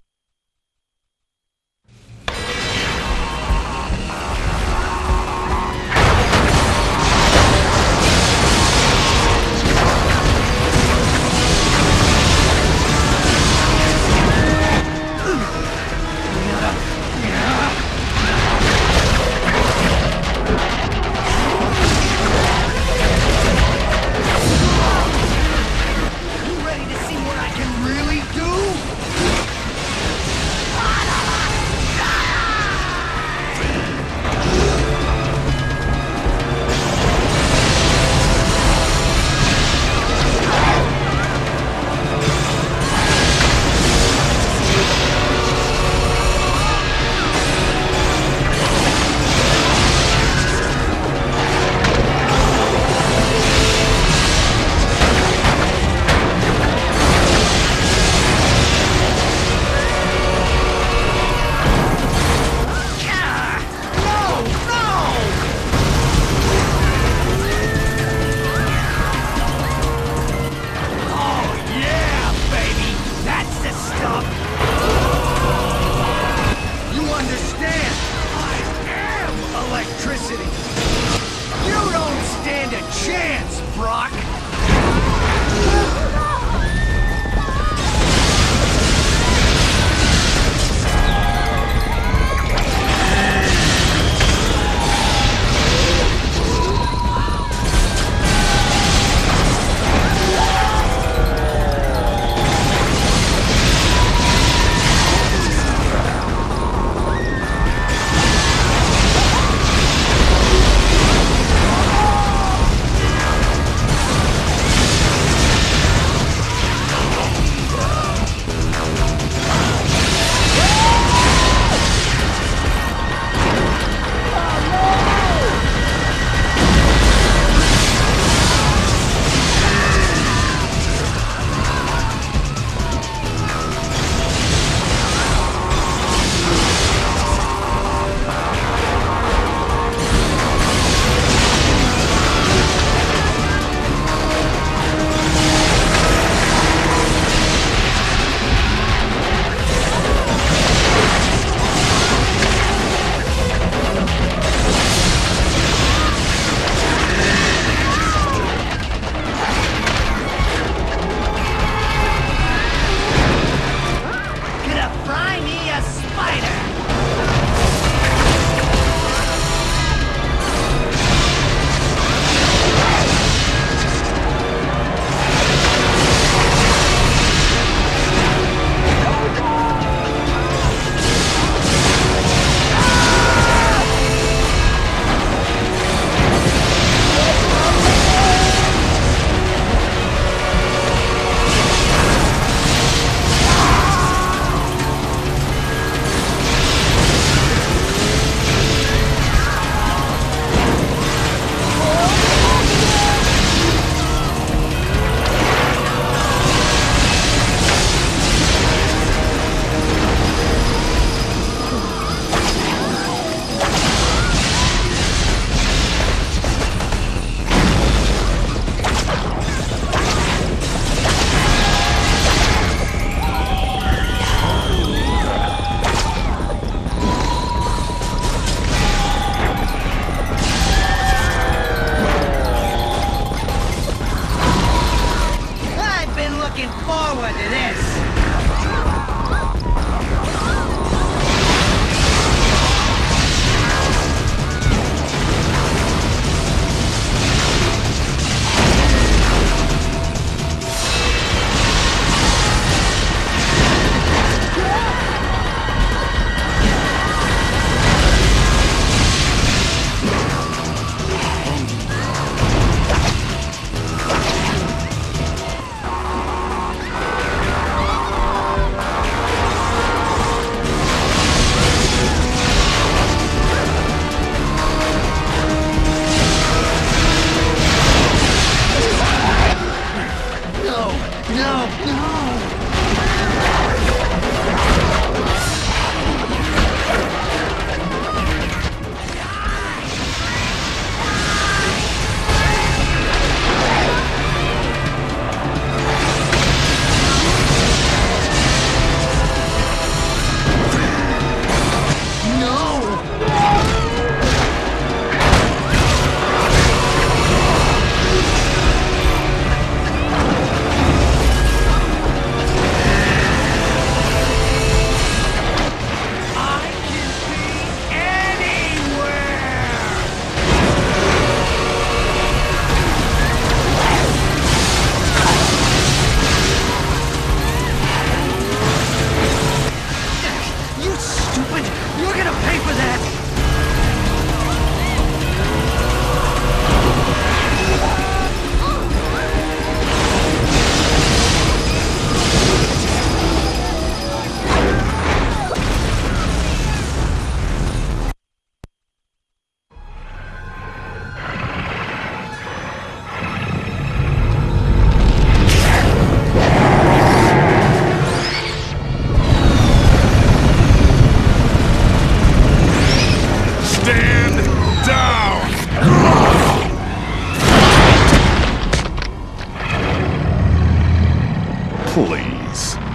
Please.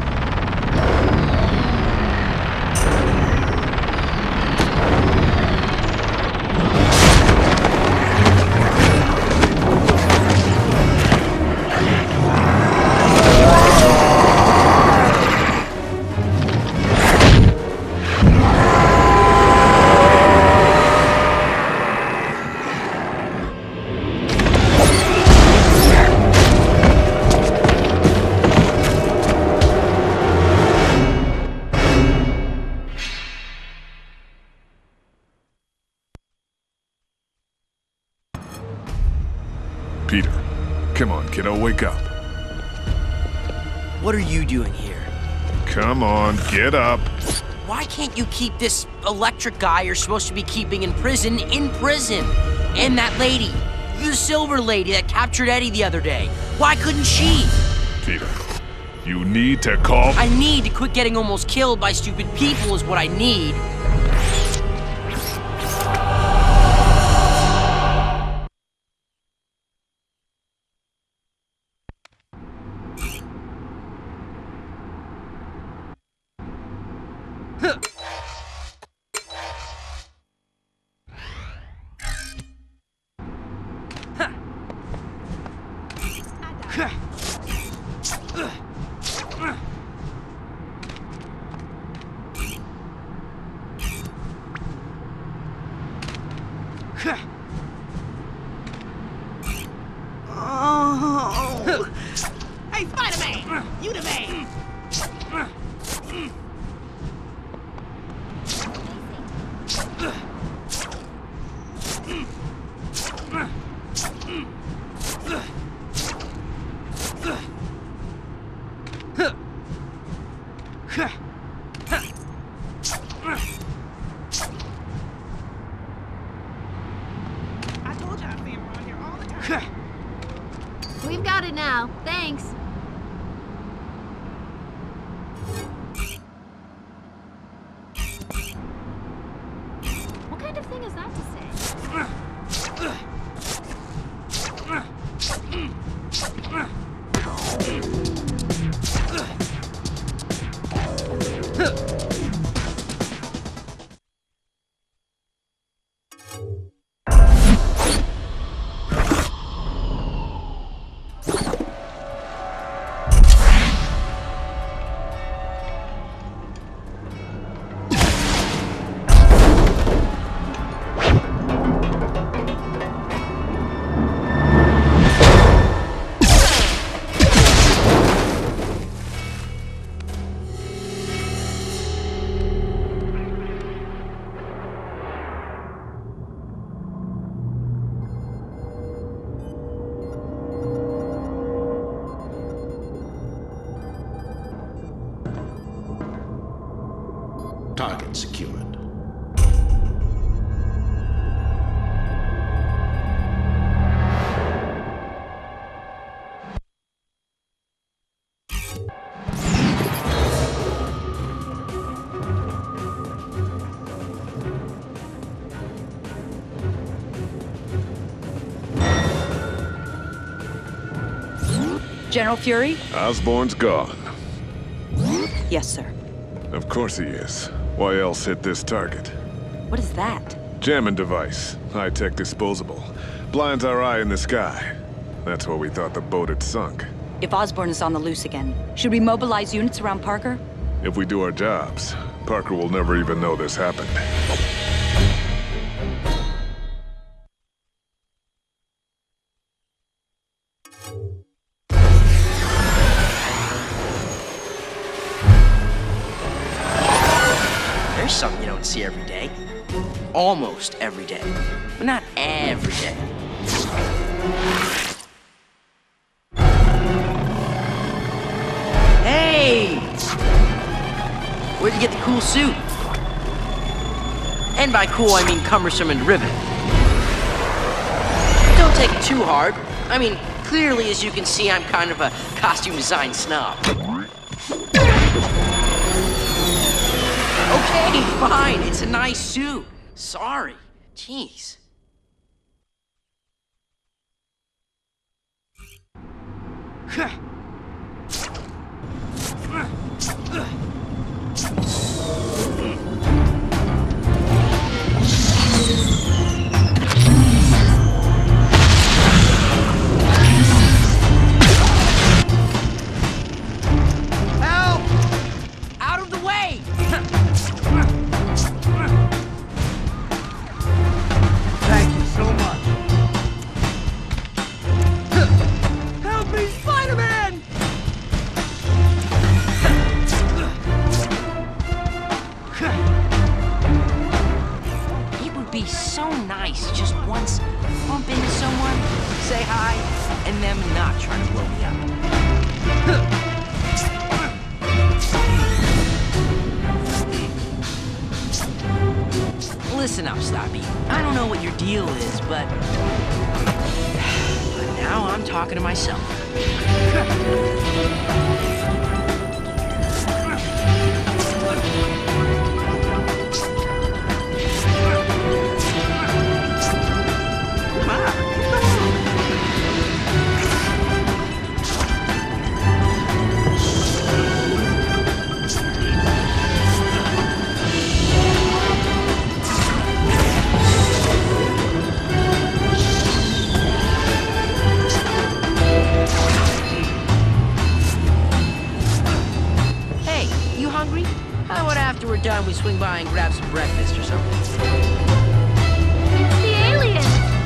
Peter, come on, kiddo, wake up. What are you doing here? Come on, get up. Why can't you keep this electric guy you're supposed to be keeping in prison in prison? And that lady, the silver lady that captured Eddie the other day. Why couldn't she? Peter, you need to call... I need to quit getting almost killed by stupid people is what I need. Oh. Hey, Spider-Man! You the man! I told you I'd see him around here all the time. We've got it now. Thanks. What kind of thing is that to say? Target secured. General Fury? Osborn's gone. Yes, sir. Of course he is. Why else hit this target? What is that? Jamming device. High-tech disposable. Blinds our eye in the sky. That's where we thought the boat had sunk. If Osborn is on the loose again, should we mobilize units around Parker? If we do our jobs, Parker will never even know this happened. There's something you don't see every day. Almost every day. But not every day. Hey! Where'd you get the cool suit? And by cool, I mean cumbersome and riveting. Don't take it too hard. I mean, clearly, as you can see, I'm kind of a costume design snob. Okay, fine. It's a nice suit. Sorry. Jeez. Help! Out of the way! Thank you so much. Help me, Spider-Man! It would be so nice just once bump into someone, say hi, and them not trying to blow me up. Listen up, Stoppy. I don't know what your deal is, but... but now I'm talking to myself. Hungry? How about after we're done, we swing by and grab some breakfast or something? It's the alien!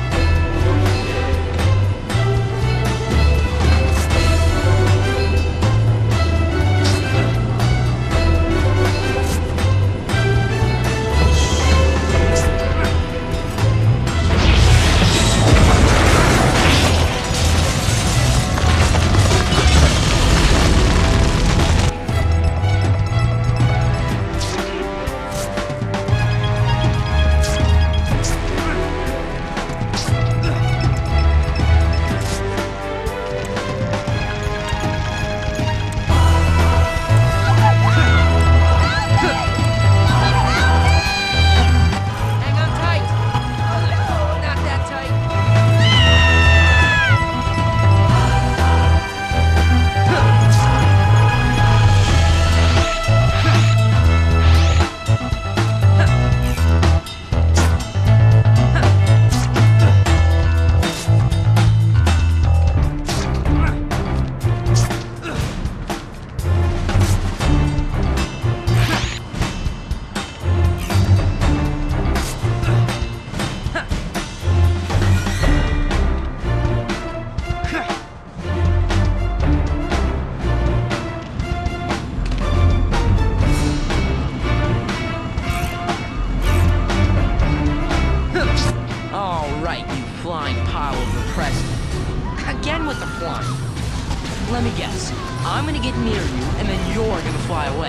Again with the flying. Let me guess. I'm gonna get near you, and then you're gonna fly away.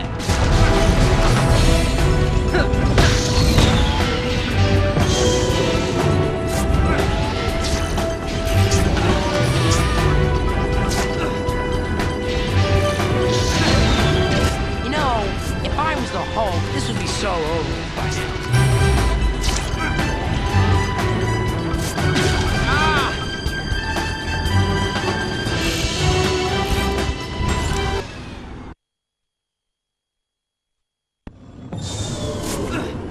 You know, if I was the Hulk, this would be so over by now. Ugh.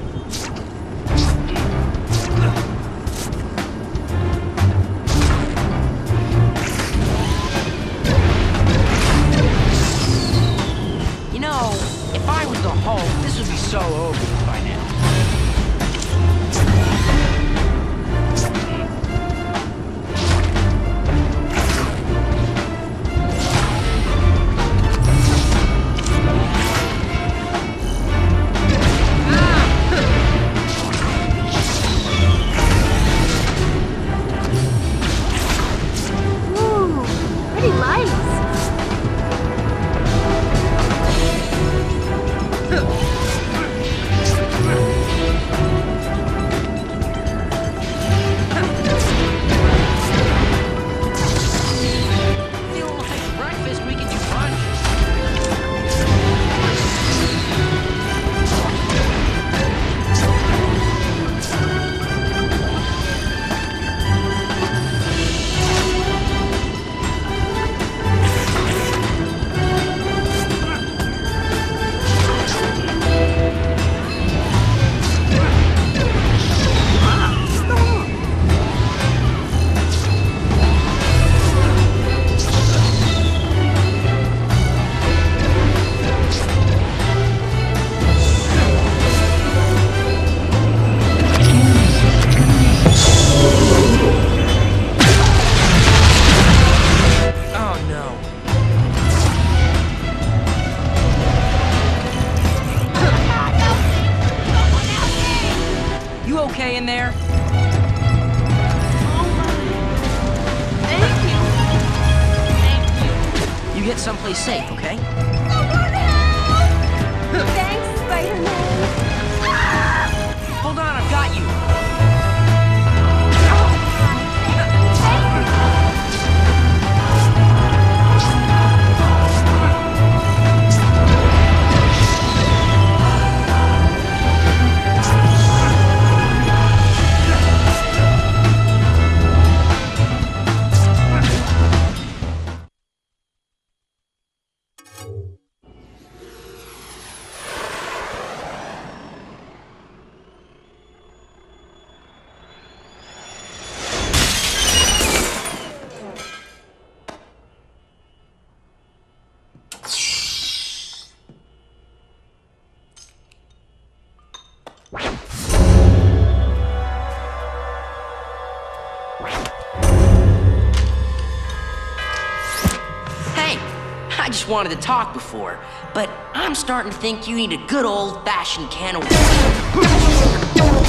get someplace safe, okay? Thanks, Spider-Man. Hold on, I've got you. I just wanted to talk before, but I'm starting to think you need a good old-fashioned can of worms.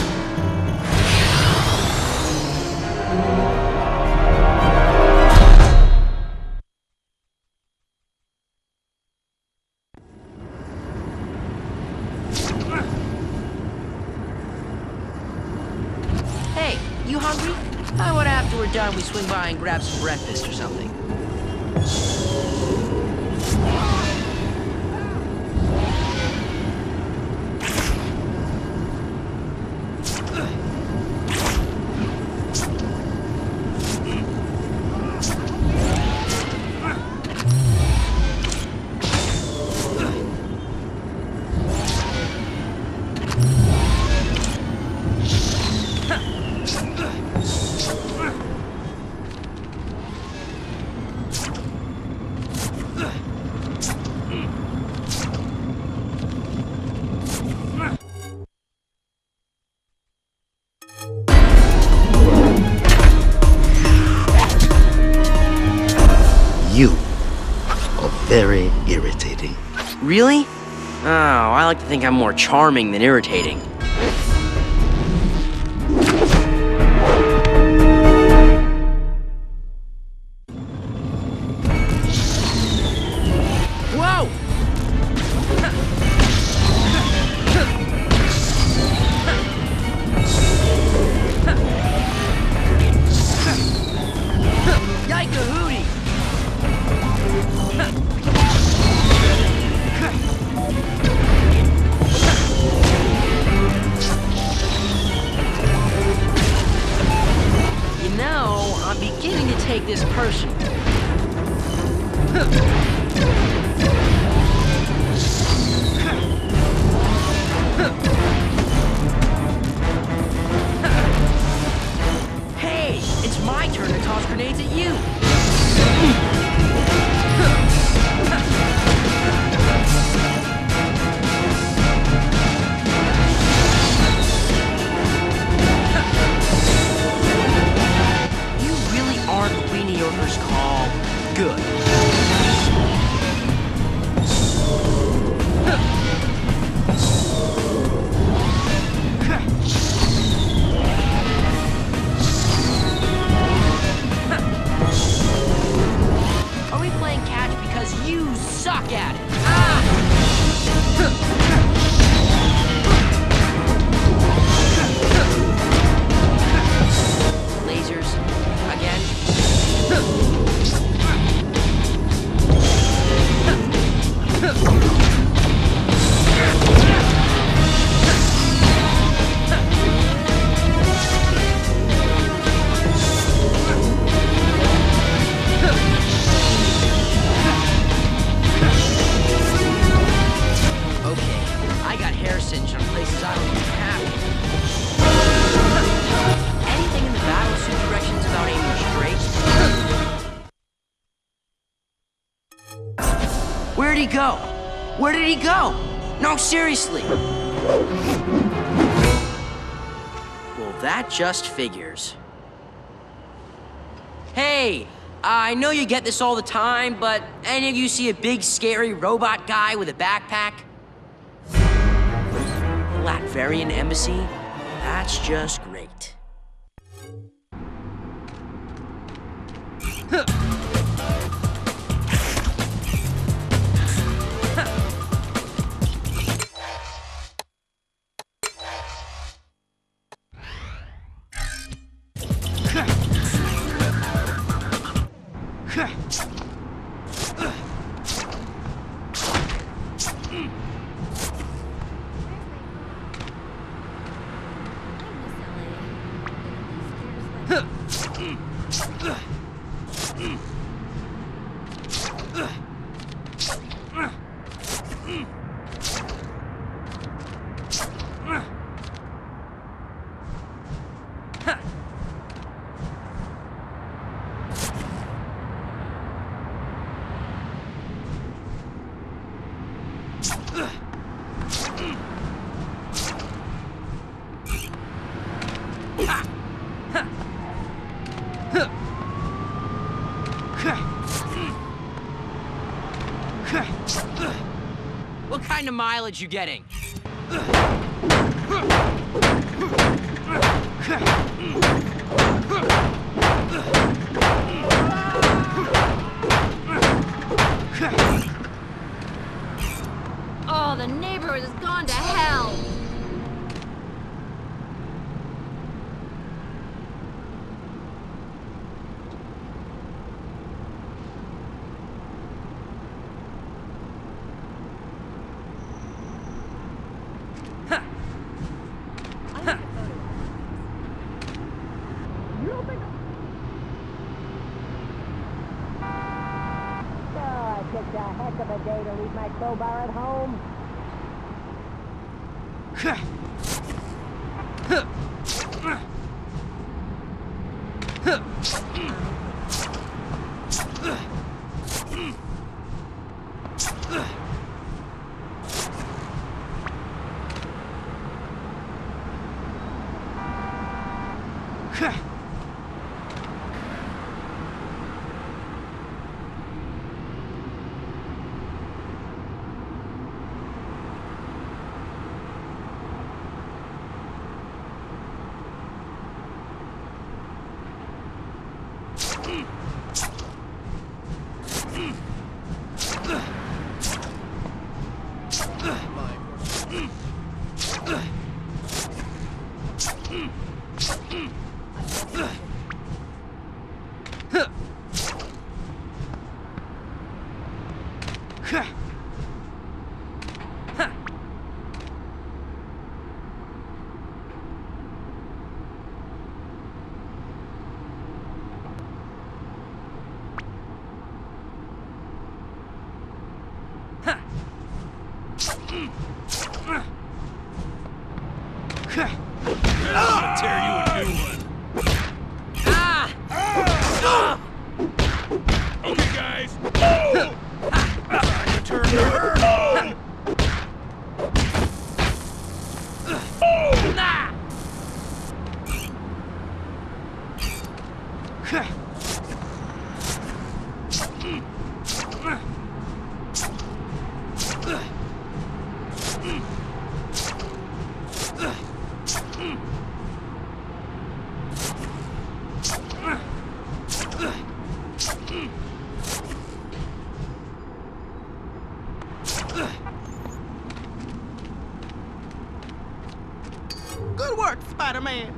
Hey, you hungry? How about after we're done, we swing by and grab some breakfast or something? You are very irritating. Really? Oh, I like to think I'm more charming than irritating. Whoa! Yike-a-hootie! You know, I'm beginning to take this personal. Hey, it's my turn to toss grenades at you. You really aren't Weenie Order's call. Good. Are we playing catch because you suck at it? Ah! Lasers again. Okay, I got hair singed on places I don't even have it. Anything in the battle suit directions about aiming straight? Where'd he go? Where did he go? No, seriously. Well, that just figures. Hey, I know you get this all the time, but any of you see a big, scary robot guy with a backpack? Latverian Embassy? That's just great. What kind of mileage you getting? Oh, the neighborhood has gone to hell. It's a heck of a day to leave my crowbar at home. I'll tear you a new one. Ah! Ah! Okay, guys. Oh! Time to turn the herd on. Oh! Nah! Good work, Spider-Man.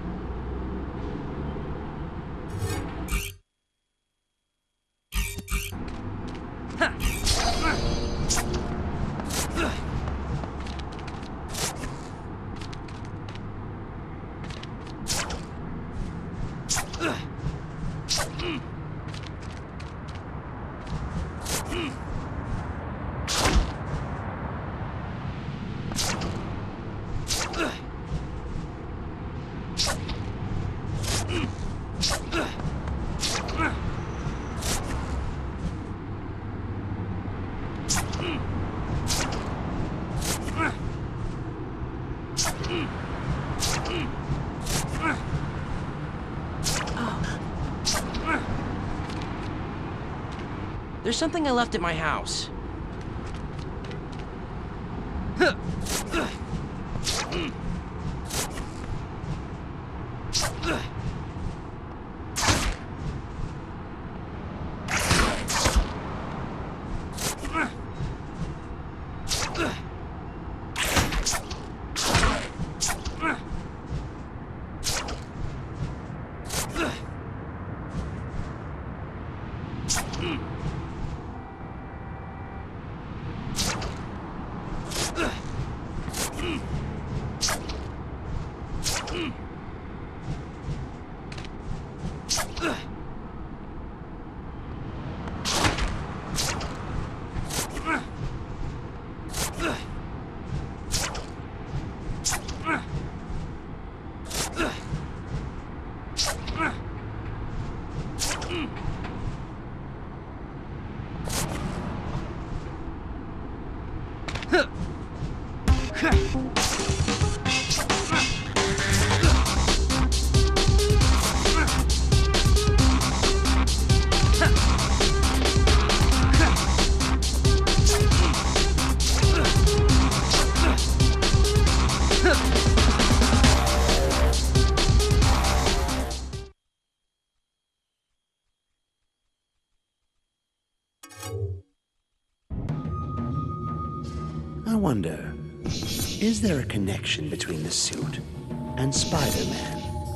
There's something I left at my house. I wonder, is there a connection between the suit and Spider-Man?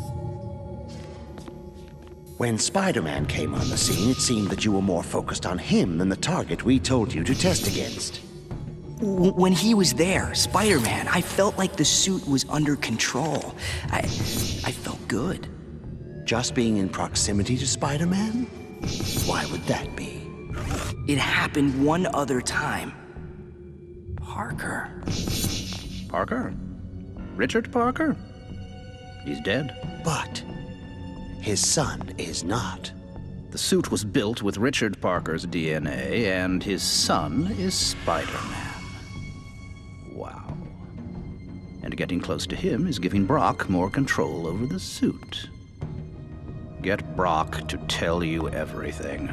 When Spider-Man came on the scene, it seemed that you were more focused on him than the target we told you to test against. W- When he was there, Spider-Man, I felt like the suit was under control. I... I felt good. Just being in proximity to Spider-Man? Why would that be? It happened one other time. Parker. Parker? Richard Parker? He's dead. But his son is not. The suit was built with Richard Parker's D N A, and his son is Spider-Man. Wow. And getting close to him is giving Brock more control over the suit. Get Brock to tell you everything.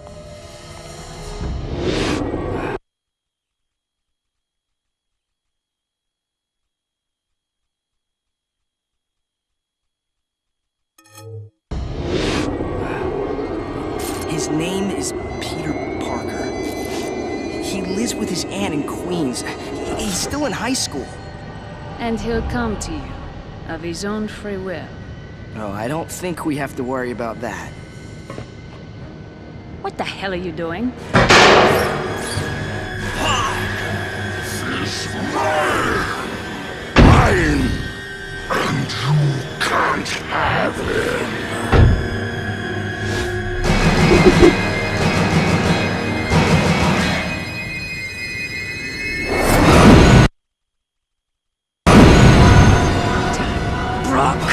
His name is Peter Parker. He lives with his aunt in Queens. He's still in high school. And he'll come to you, of his own free will. No, I don't think we have to worry about that. What the hell are you doing? This is mine! Mine! And you can't have him! Brock!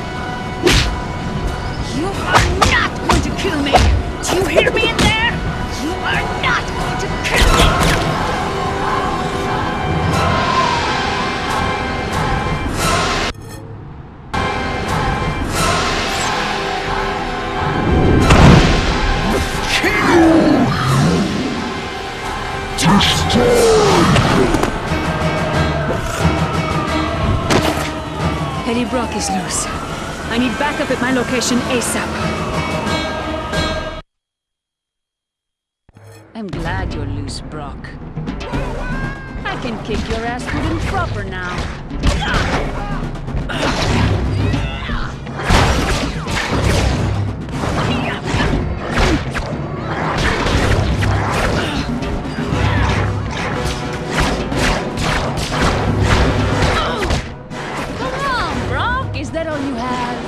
You are not going to kill me! Do you hear me in there? You are not going to kill me! Eddie Brock is loose. I need backup at my location ASAP. I'm glad you're loose, Brock. I can kick your ass good and proper now. Is that all you have?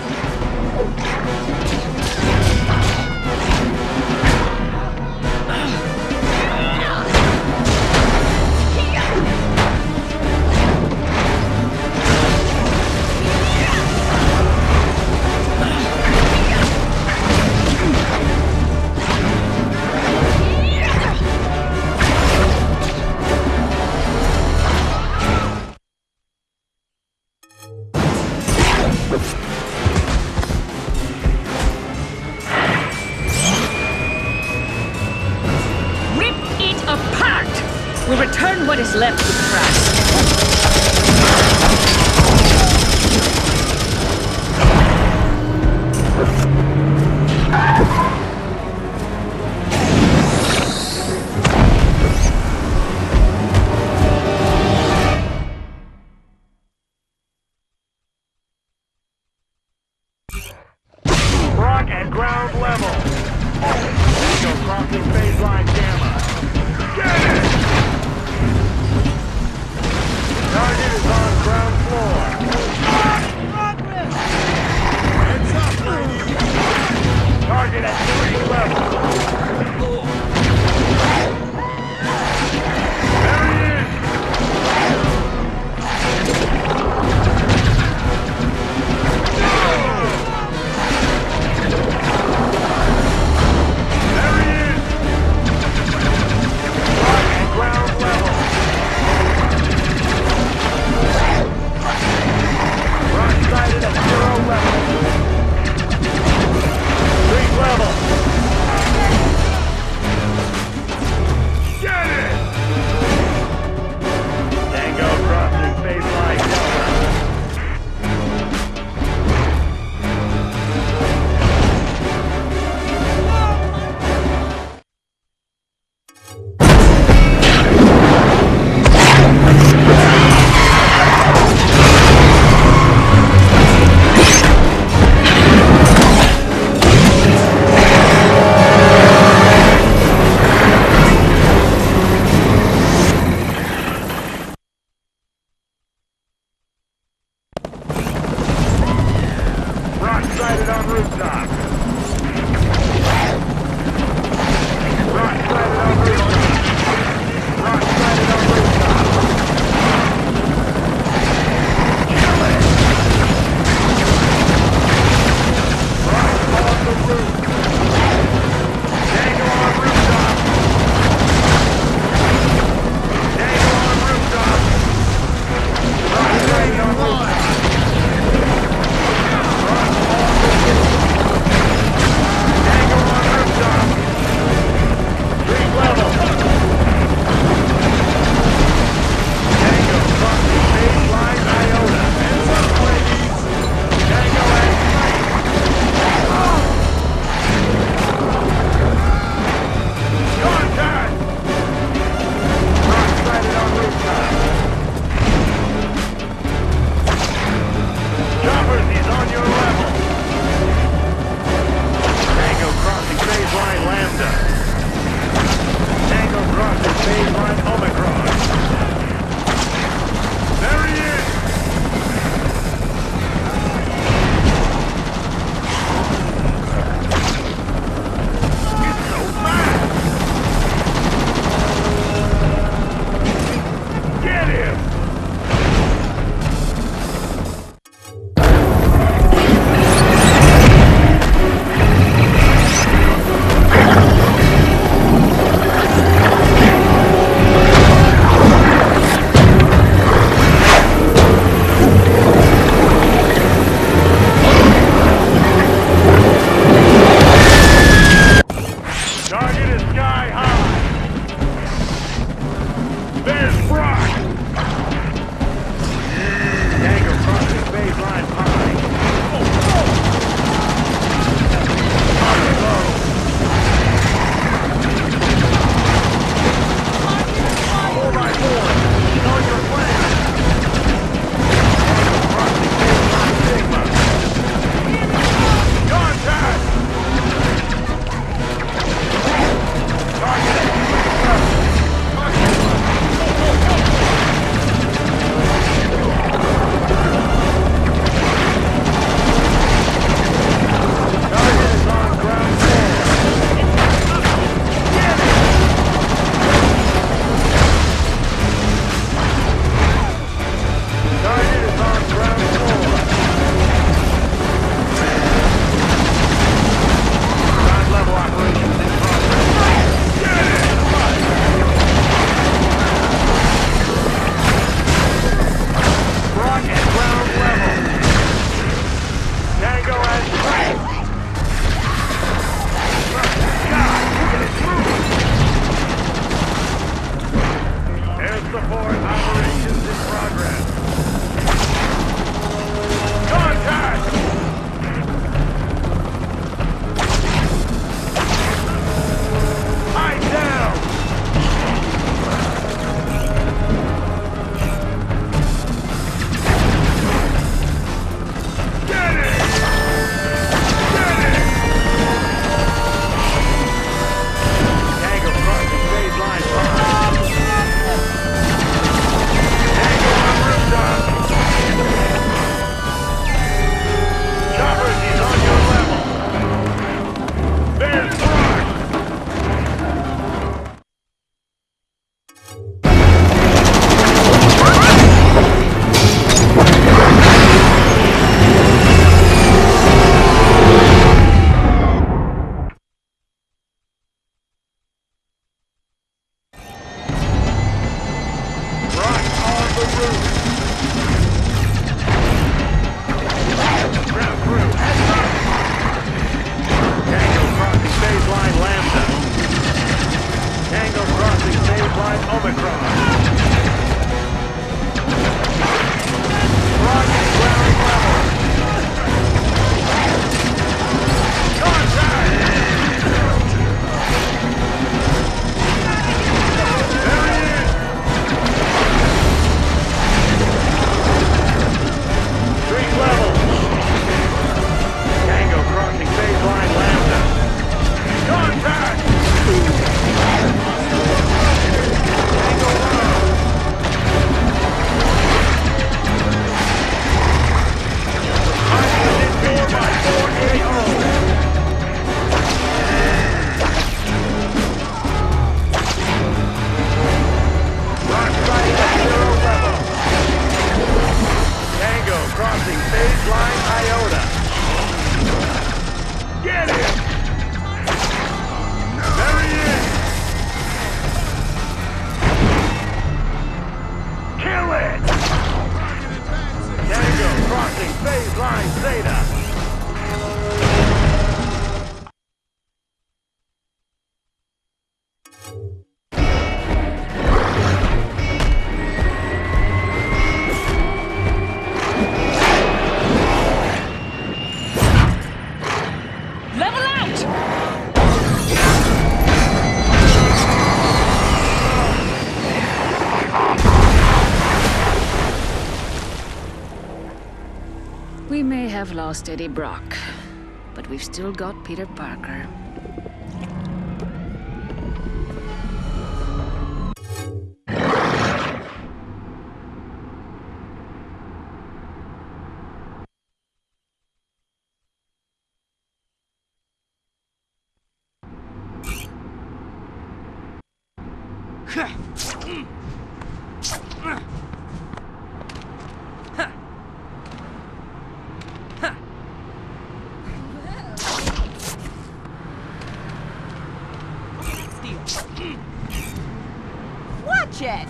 Rip it apart! We'll return what is left to Christ. Brock at ground level. Go crossing baseline gamma. Get it! Target is on ground floor. Progress! Heads up, lady! sighted on rooftop. Rock sighted on rooftop. Rock sighted on rooftop. Rock on the roof. Tango on rooftop. Tango on rooftop. Rock sighted on rooftop. Rock on the roof. Level out! We may have lost Eddie Brock, but we've still got Peter Parker. Watch it!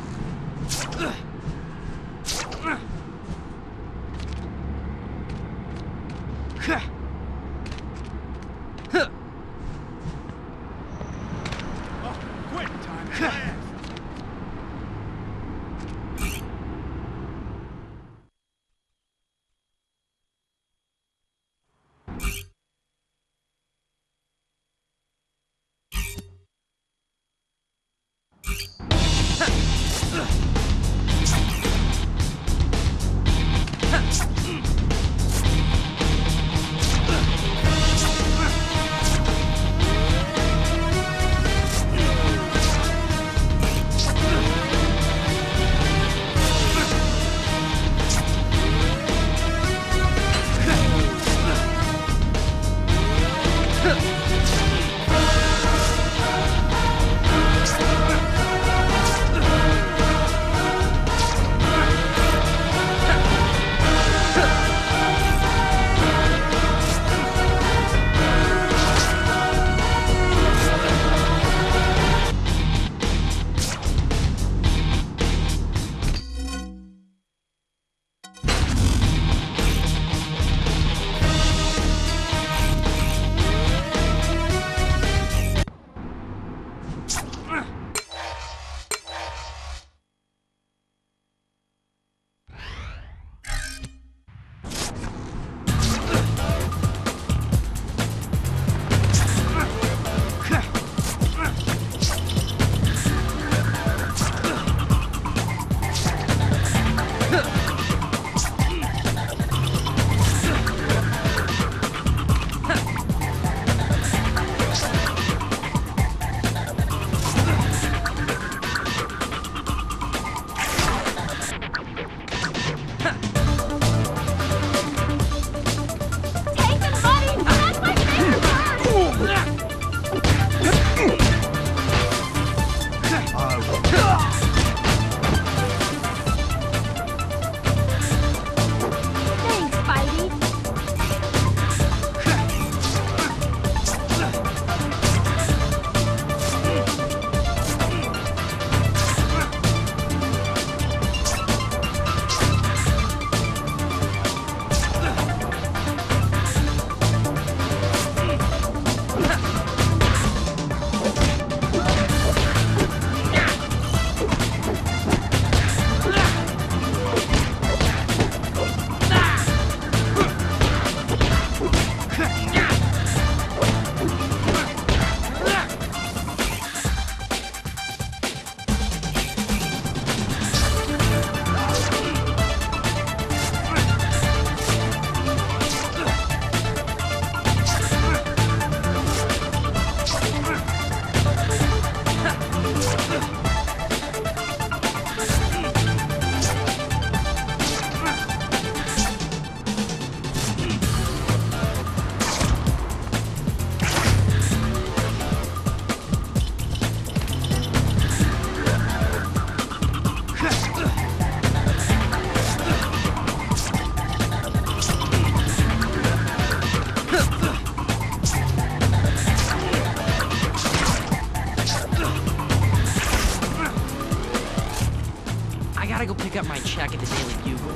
Quick, time to last. Up my check at the Daily Bugle.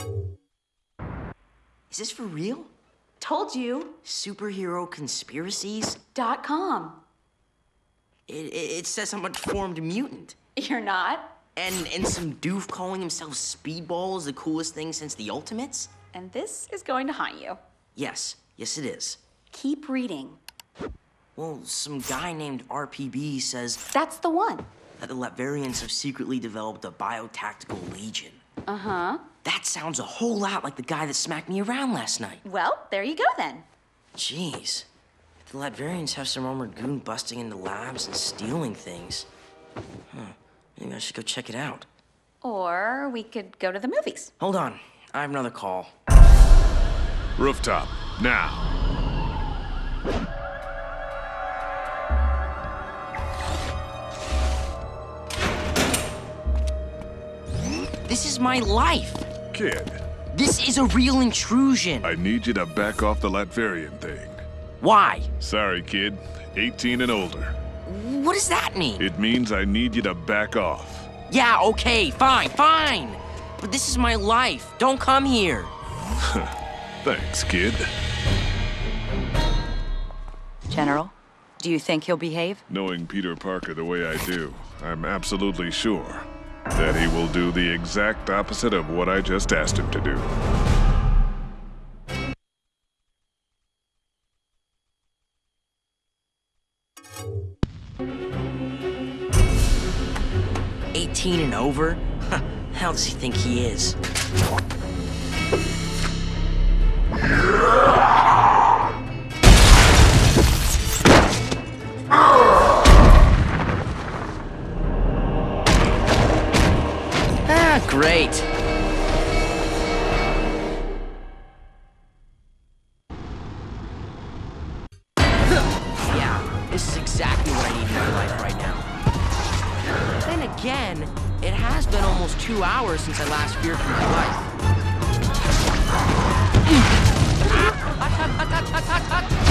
Is this for real? Told you. Superhero conspiracies? Dot com. It, it, it says I'm a deformed mutant. You're not. And, and some doof calling himself Speedball is the coolest thing since the Ultimates? And this is going to haunt you. Yes, yes it is. Keep reading. Well, some guy named R P B says... That's the one. That the Latverians have secretly developed a biotactical legion. Uh-huh. That sounds a whole lot like the guy that smacked me around last night. Well, there you go then. Jeez. The Latverians have some armored goon busting into labs and stealing things. Huh. Maybe I should go check it out. Or we could go to the movies. Hold on. I have another call. Rooftop, now. This is my life. Kid. This is a real intrusion. I need you to back off the Latverian thing. Why? Sorry, kid. eighteen and older. What does that mean? It means I need you to back off. Yeah, okay, fine, fine. But this is my life. Don't come here. Thanks, kid. General, do you think he'll behave? Knowing Peter Parker the way I do, I'm absolutely sure that he will do the exact opposite of what I just asked him to do. eighteen and over? How does he think he is? Ah, great. Yeah, this is exactly what I need in my life right now. Then again, it has been almost two hours since I last feared for my life. Hut, hut, hut, hut, hut, hut, hut.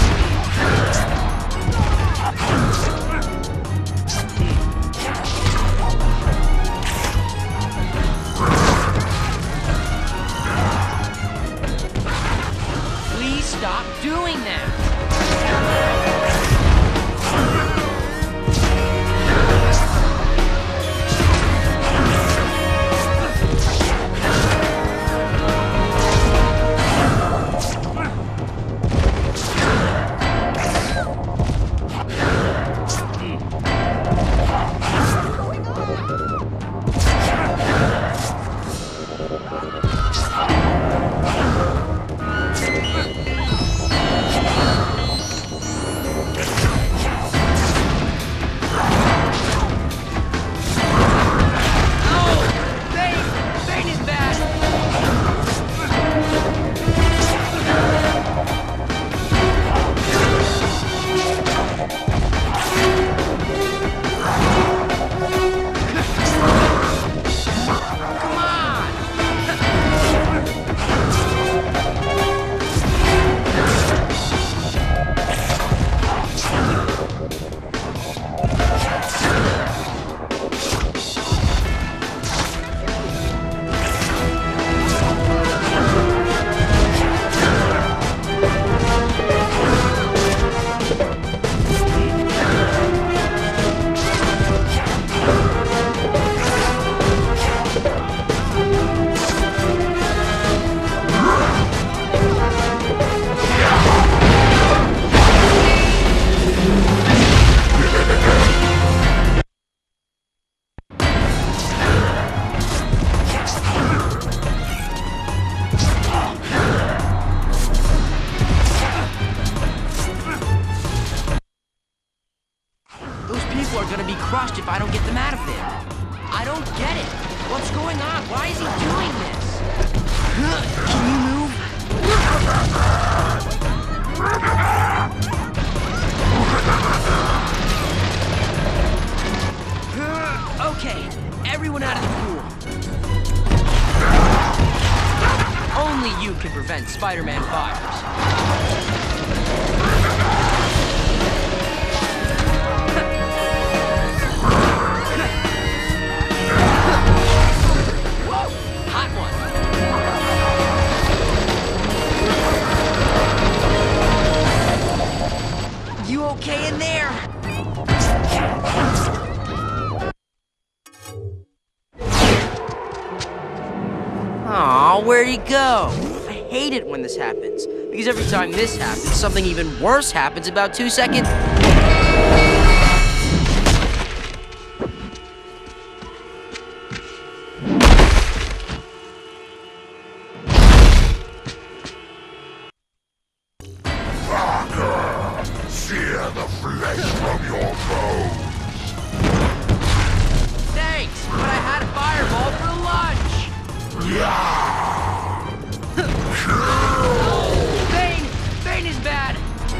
Please stop doing that. If I don't get them out of there. I don't get it. What's going on? Why is he doing this? Can you move? Okay, everyone out of the pool. Only you can prevent Spider-Man fires. Hot one. okay in there? Aw, where'd he go? I hate it when this happens, because every time this happens, something even worse happens about two seconds. Sear the flesh from your bones. Thanks, but I had a fireball for lunch. Bane! Bane is bad!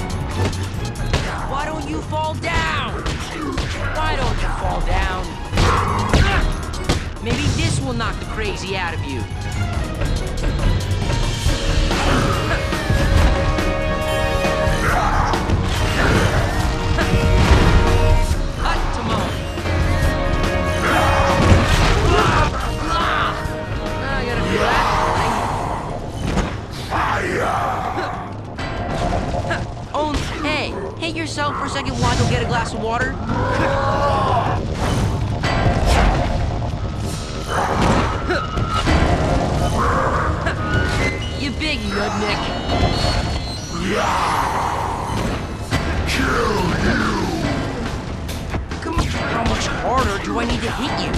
Why don't you fall down? Why don't you fall down? Maybe this will knock the crazy out of you. Oh, hey, hit yourself for a second while I go get a glass of water. You big nudnik. Kill you. Come on, how much harder do I need to hit you?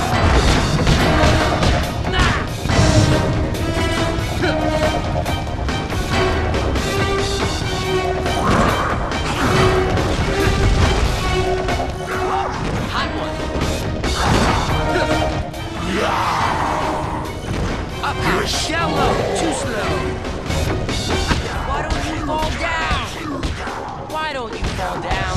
Shallow, too slow. Why don't you fall down? Why don't you fall down?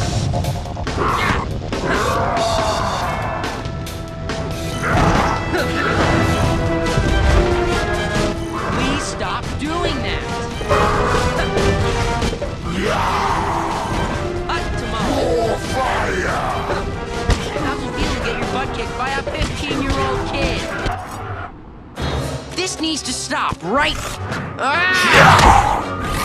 Please stop doing that. More fire. How's it feel to get your butt kicked by a fifteen-year-old kid? This needs to stop, right? Ah!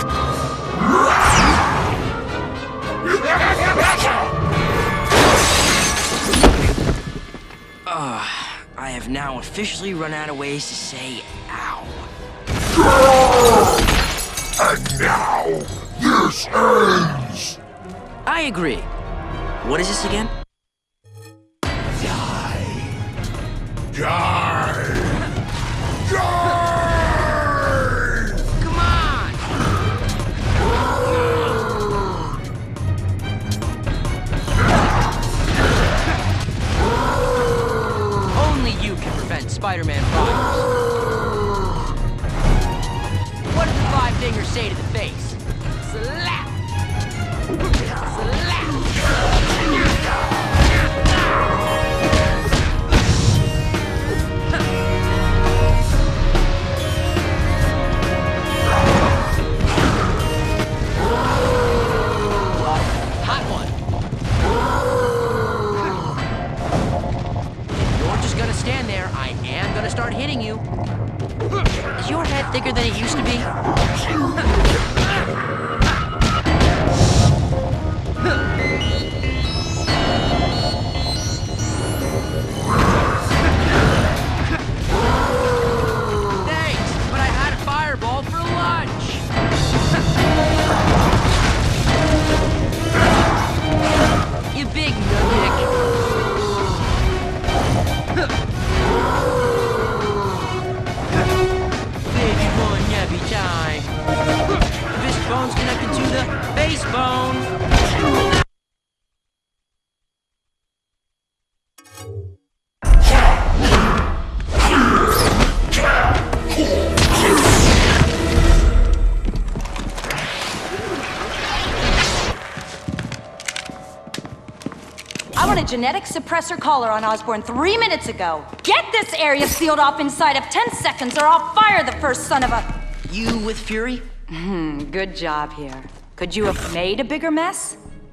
Uh, I have now officially run out of ways to say ow. And now, this ends! I agree. What is this again? Die! Die! Come on! Only you can prevent Spider-Man fires. What does the five fingers say to the face? Slap! Slap! Stand there, I am gonna start hitting you. Is your head thicker than it used to be? Thanks, but I had a fireball for lunch. You big nutnik. Time. Fist bone's connected to the base bone. I want a genetic suppressor collar on Osborn three minutes ago. Get this area sealed off inside of ten seconds or I'll fire the first son of a... You with Fury? Hmm, good job here. Could you have made a bigger mess?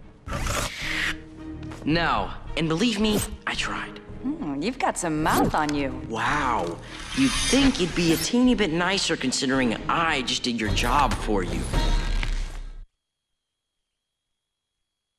No, and believe me, I tried. Hmm, you've got some mouth on you. Wow, you'd think you'd be a teeny bit nicer considering I just did your job for you.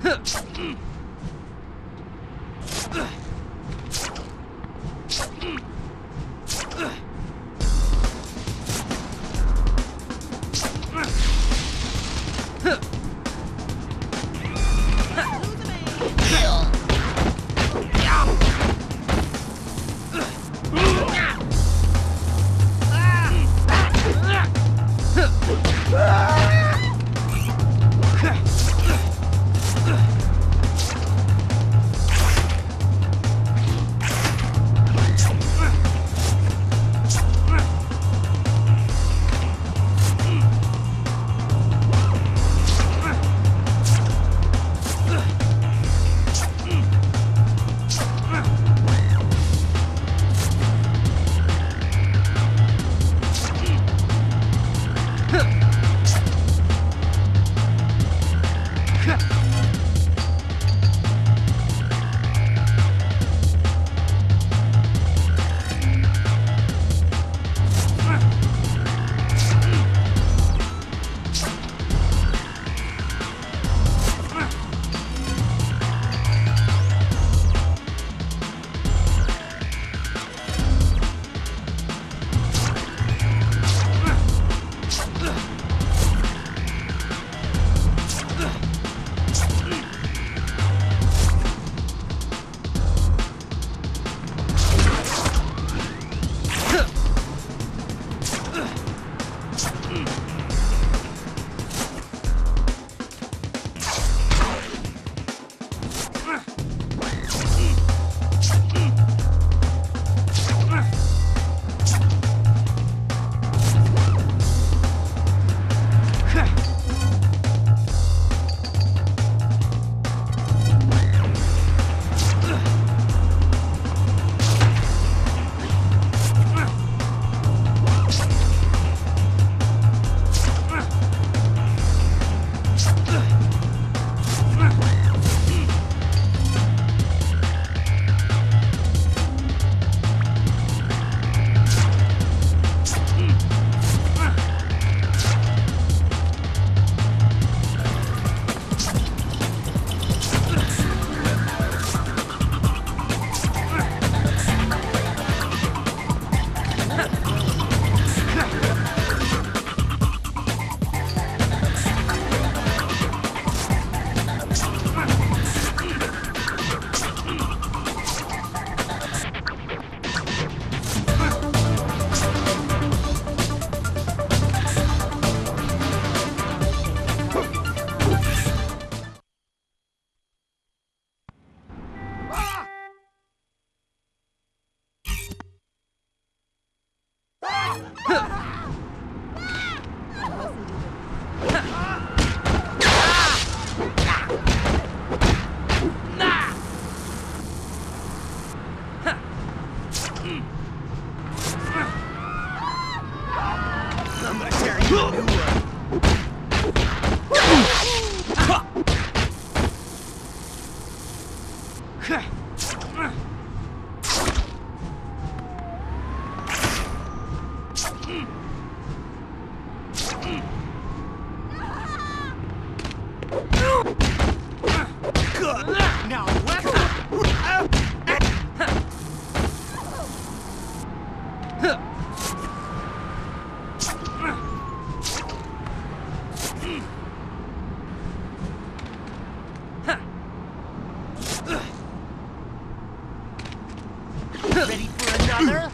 Ready for another?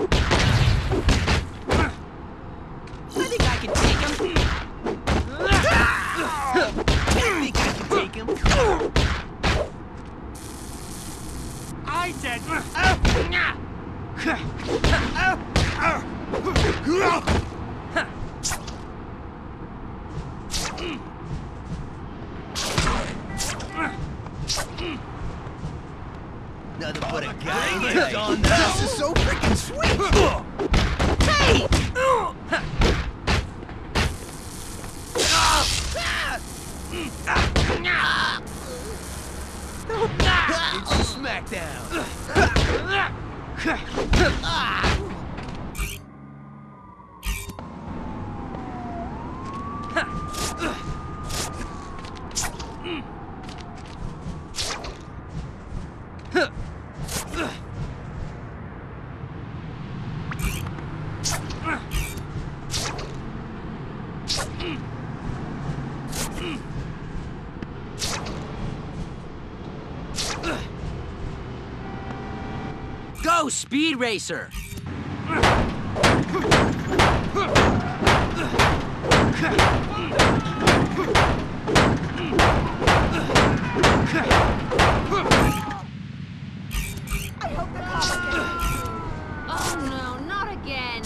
I think I can take him. I think I can take him. I said. Nothing but a guy lives on that. This is so freaking sweet. Hey! It's a smackdown. go, Speed Racer! Oh no, not again.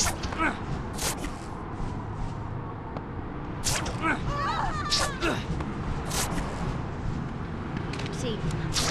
See.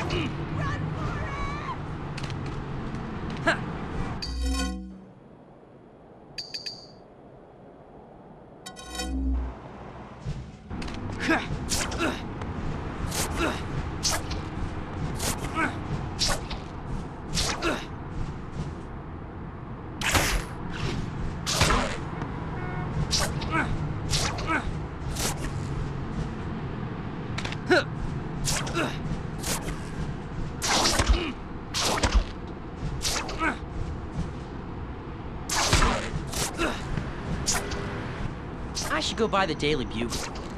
I should go by the Daily Bugle.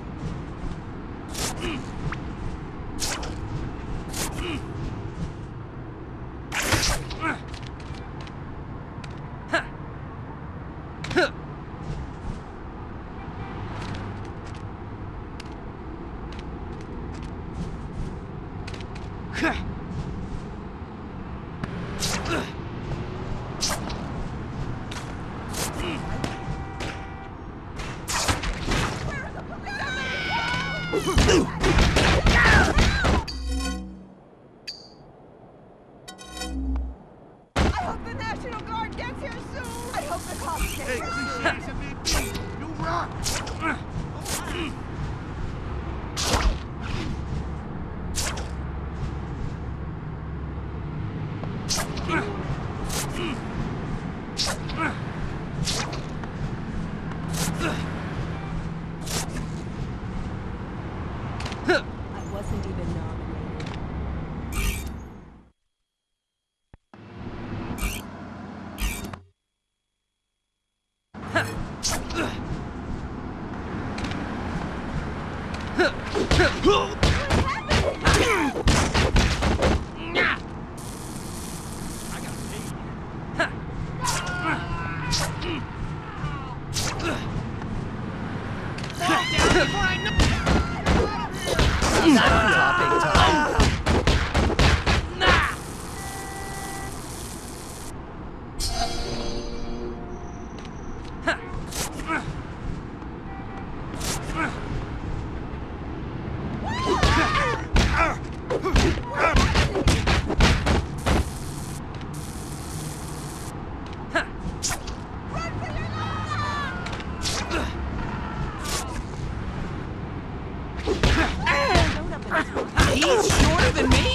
He's shorter than me?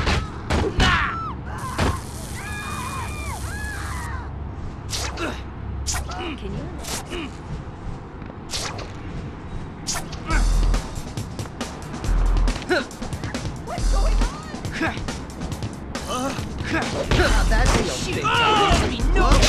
Can you? What's going on? Now that feels big. This will be no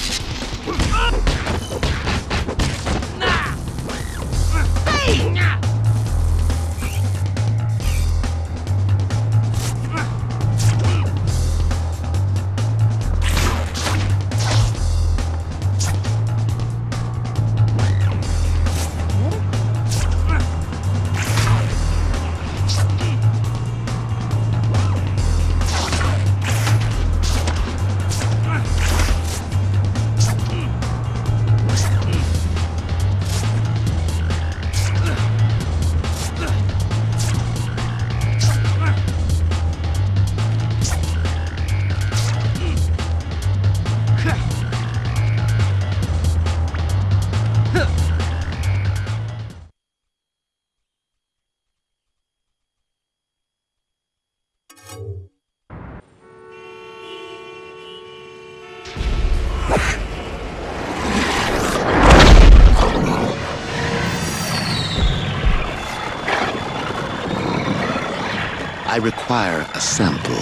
I require a sample.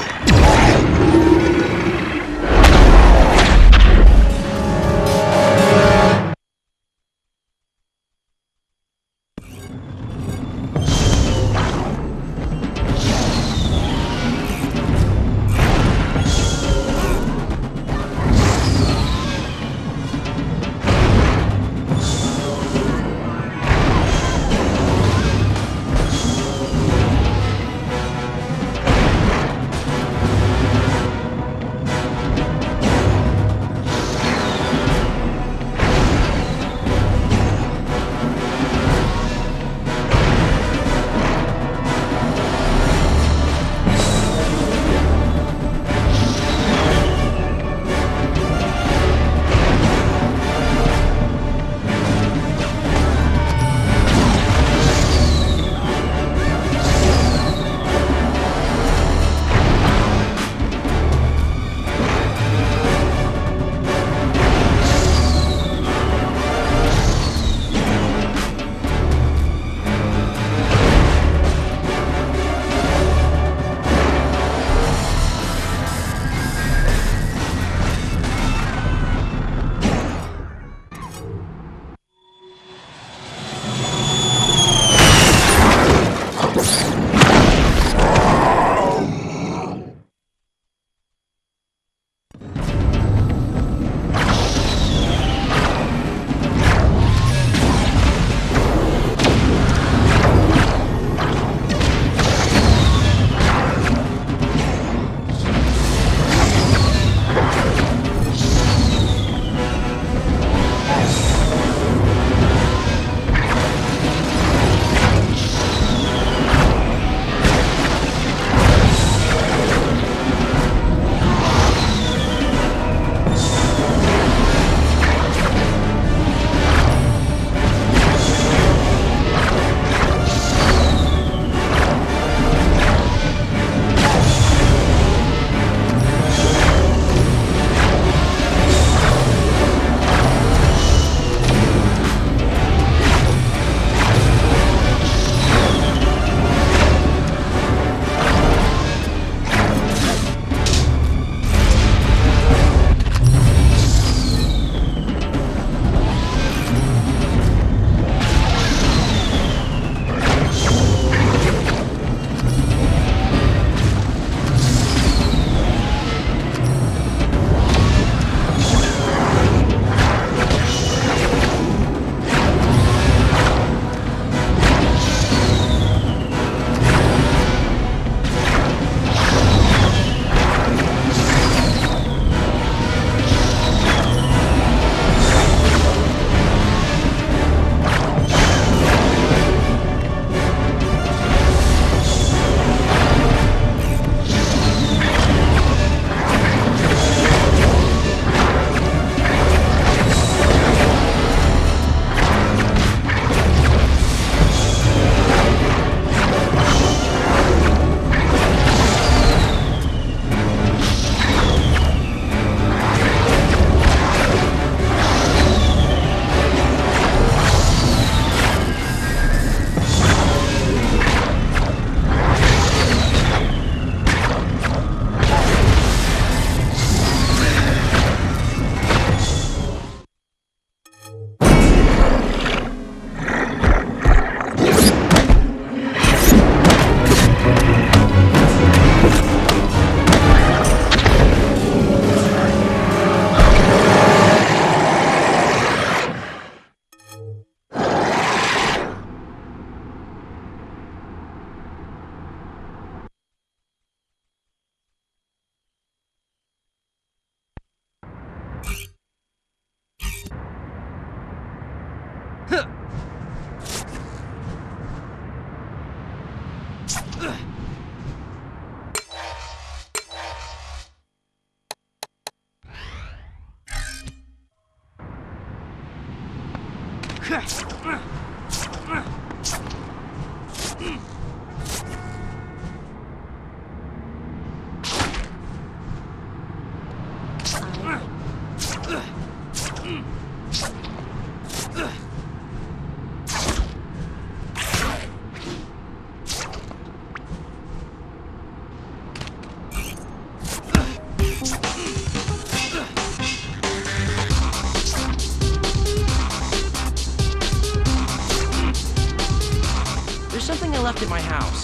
There's something I left at my house.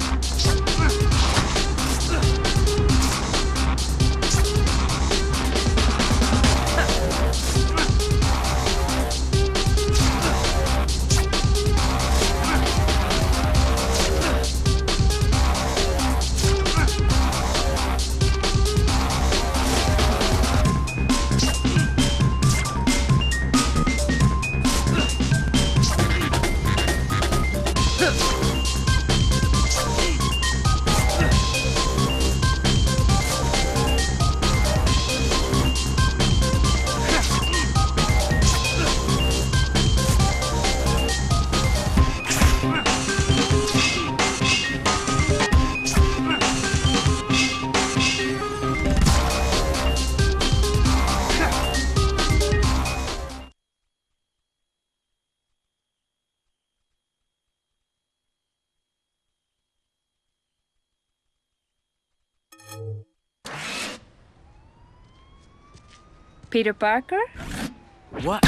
Peter Parker? What?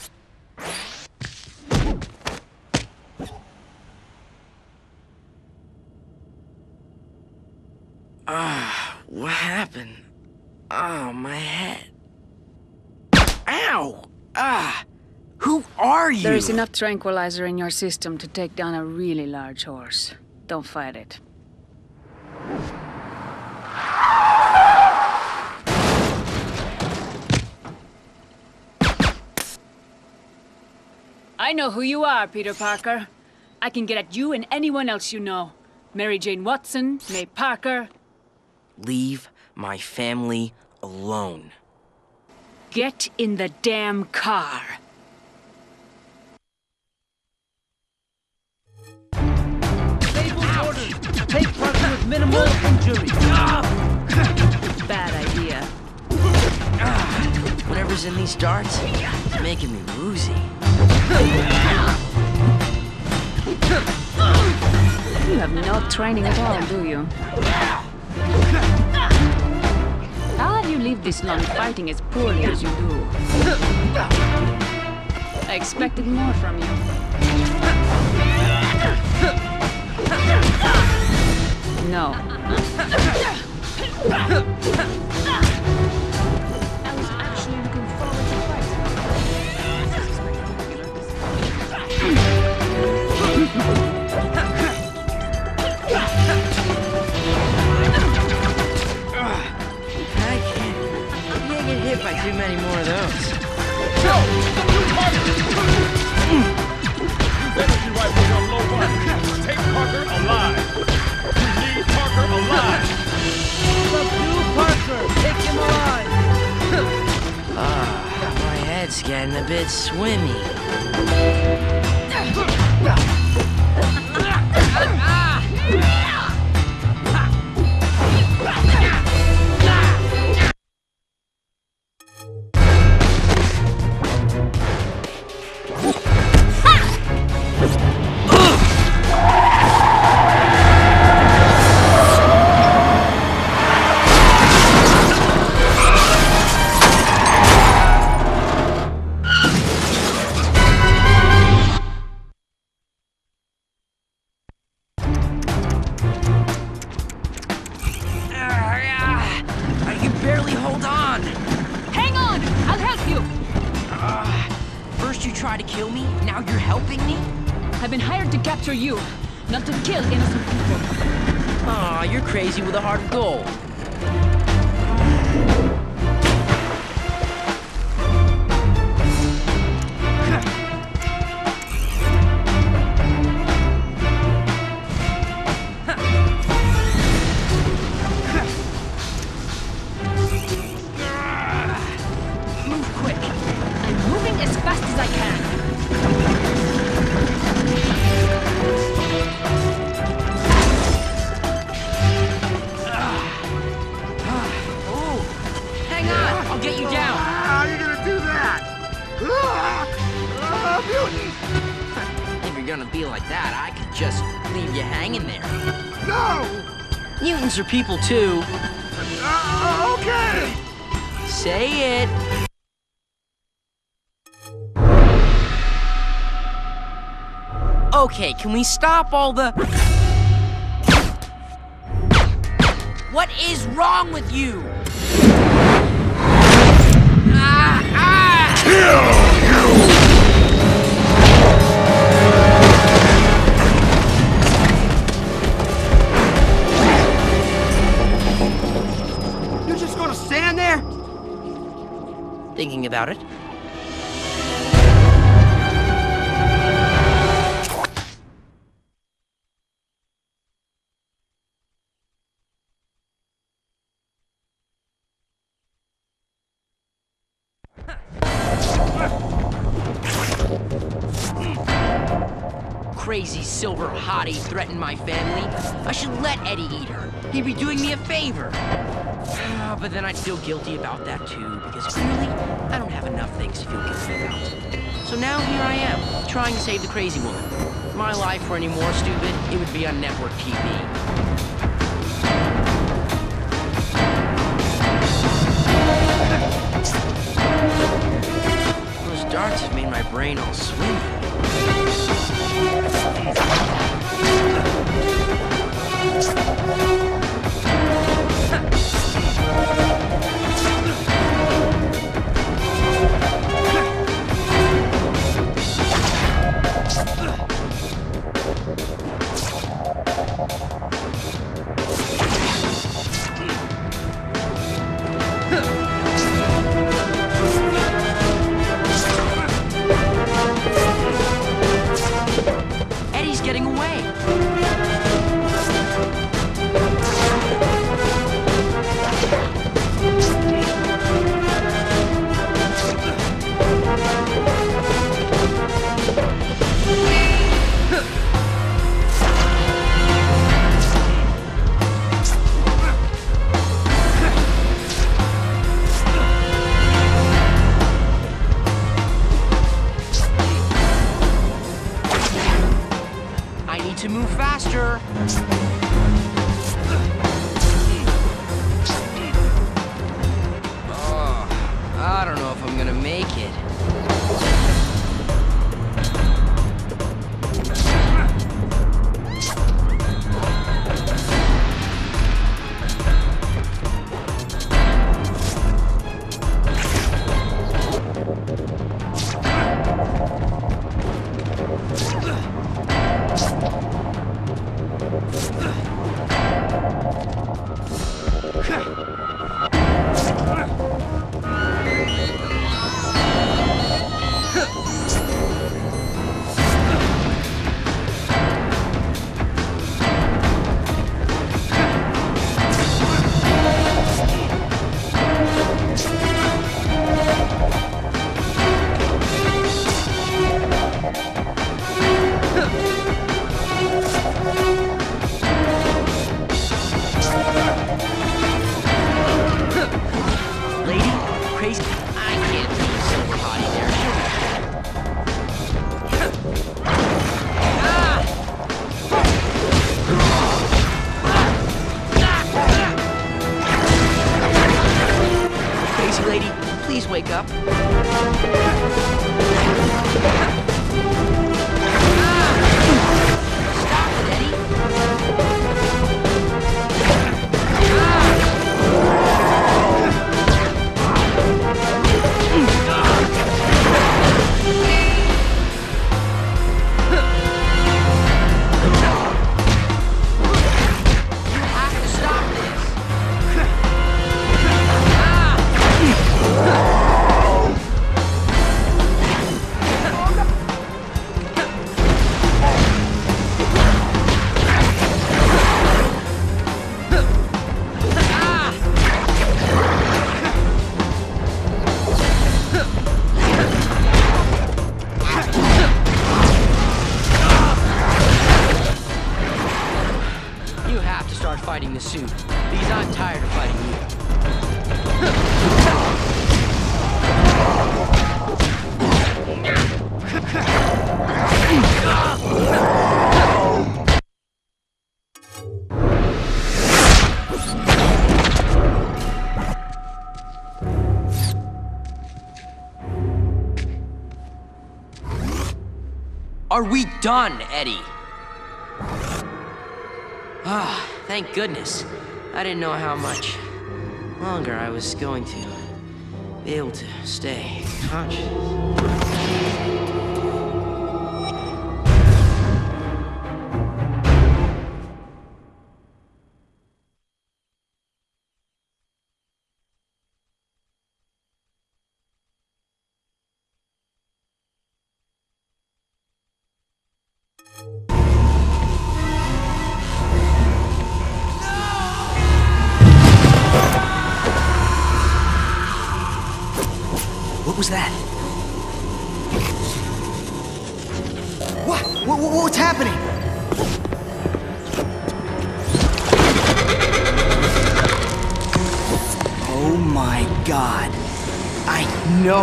Ah, what happened? Oh, my head. Ow! Ah! Who are you? There is enough tranquilizer in your system to take down a really large horse. Don't fight it. I know who you are, Peter Parker. I can get at you and anyone else you know. Mary Jane Watson, May Parker. Leave my family alone. Get in the damn car. Take Parker with minimal injury. Bad idea. Ah, whatever's in these darts, it's making me woozy. You have no training at all, do you? How have you lived this long fighting as poorly as you do? I expected more from you. No. I was actually looking forward to fighting. I can't. I can't get hit by too many more of those. Use energy rifles on low one. Take Parker alive. You need Parker alive. Subdue Parker. Take him alive. Ah, my head's getting a bit swimmy. You, not to kill innocent people. Aw, you're crazy with a heart of gold. feel like that, I could just leave you hanging there. No! Mutants are people too. Uh, okay! Say it. Okay, can we stop all the... What is wrong with you? Ah, ah! Kill you! You're just gonna stand there? Thinking about it. Crazy silver hottie threatened my family. I should let Eddie eat her. He'd be doing me a favor. Uh, but then I'd feel guilty about that too, because clearly I don't have enough things to feel guilty about. So now here I am, trying to save the crazy woman. If my life were any more stupid, it would be on network T V. Those darts have made my brain all swimmy. Eddie's getting away. I need to move faster. Oh, I don't know if I'm gonna make it. Lady, please wake up. Stop it, Eddie. You have to stop this. You have to start fighting the suit, because I'm tired of fighting you. Are we done, Eddie? Ah, thank goodness. I didn't know how much longer I was going to be able to stay conscious. What was that? What? What, what what's happening? Oh my god. I know.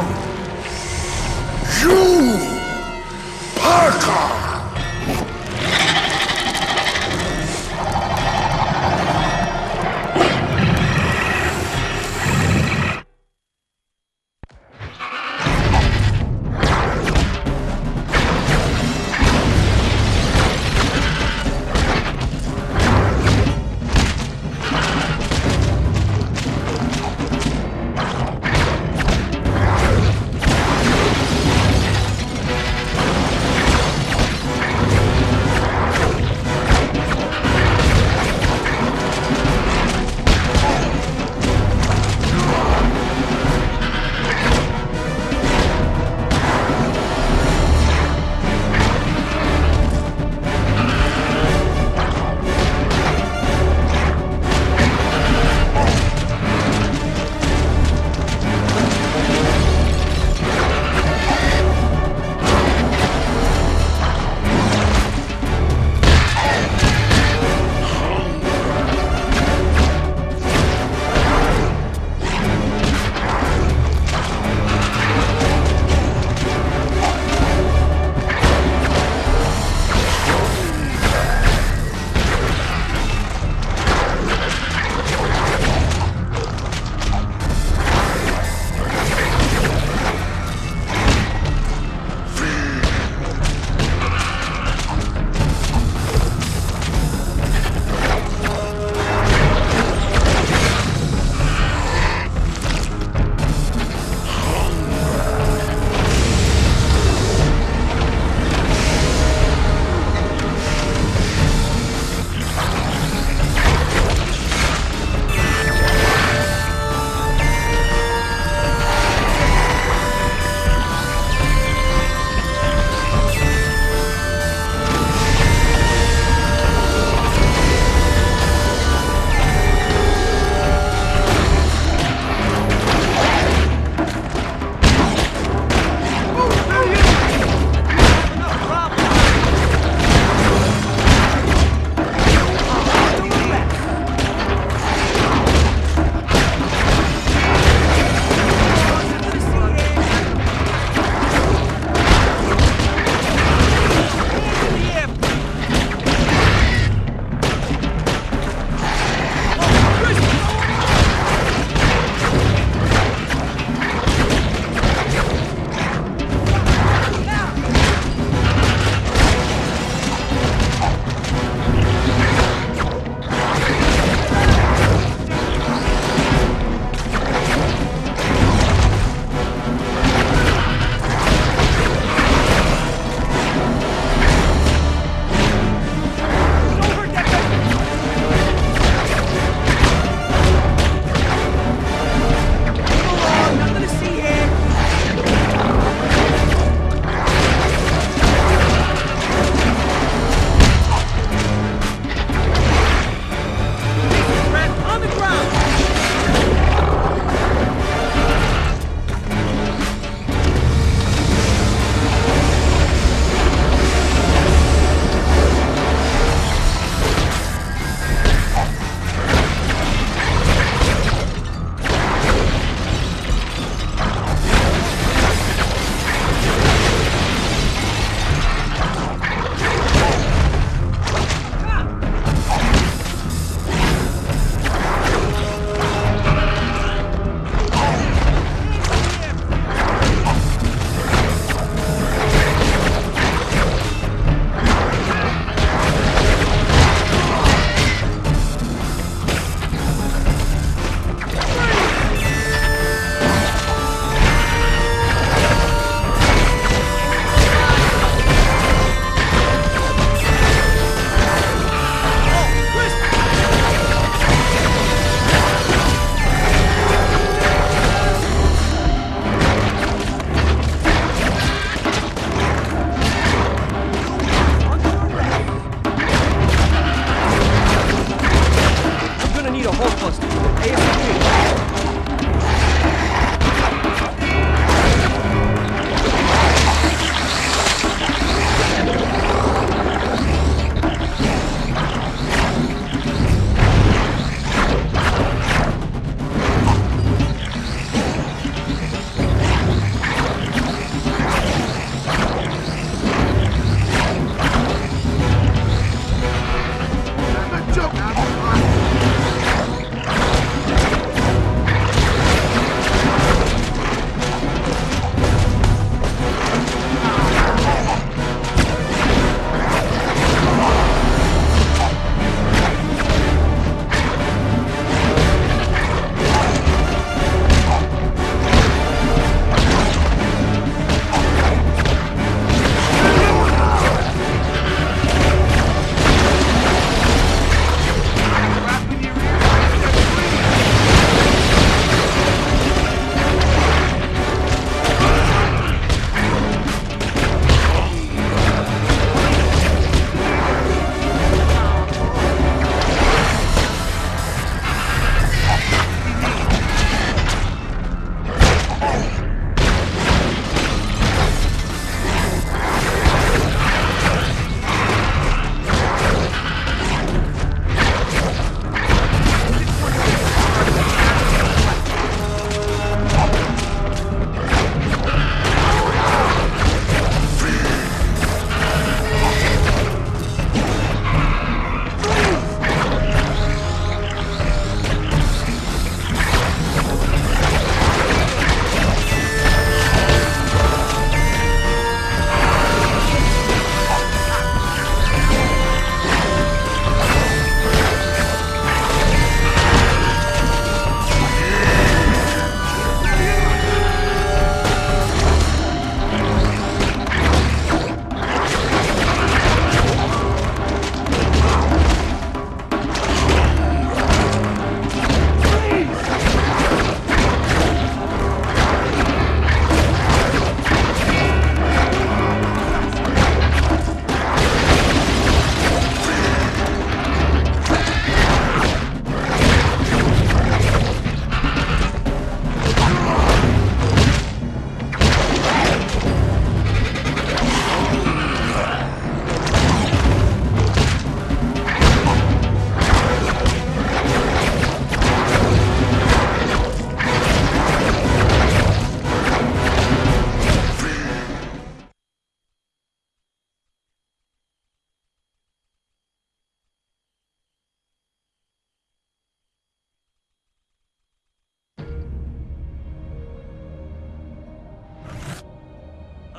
You! Parker!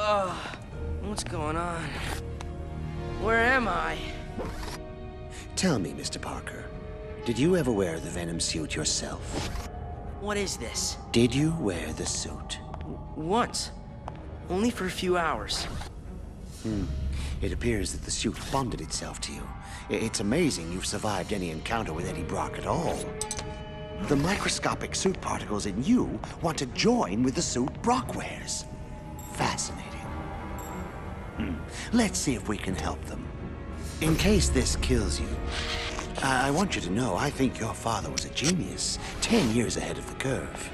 Uh, what's going on? Where am I? Tell me, Mister Parker, did you ever wear the Venom suit yourself? What is this? Did you wear the suit? Once. Only for a few hours. Hmm. It appears that the suit bonded itself to you. It's amazing you've survived any encounter with Eddie Brock at all. The microscopic suit particles in you want to join with the suit Brock wears. Fascinating. Hmm. Let's see if we can help them. In case this kills you, I, I want you to know I think your father was a genius, ten years ahead of the curve.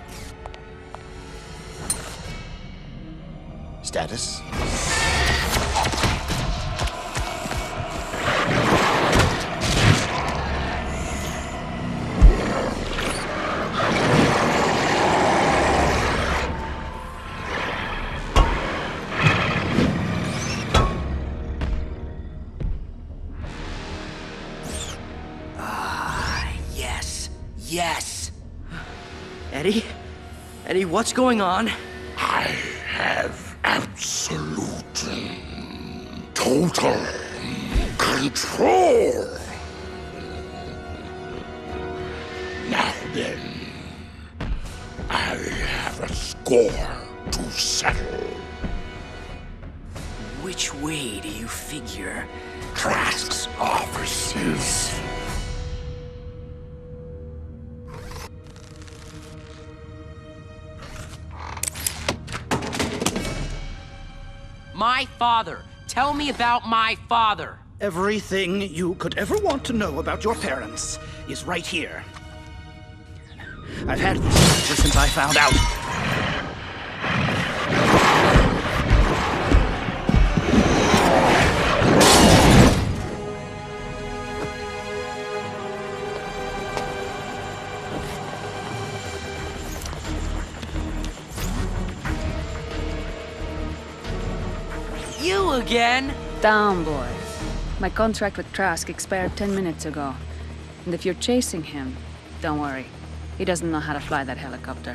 Status? Yes! Eddie? Eddie, what's going on? I have absolute, total control. Now then, I have a score to settle. Which way do you figure? Trask's offices. My father. Tell me about my father. Everything you could ever want to know about your parents is right here. I've had this ever since I found out. You again? Down, boy. My contract with Trask expired ten minutes ago. And if you're chasing him, don't worry. He doesn't know how to fly that helicopter.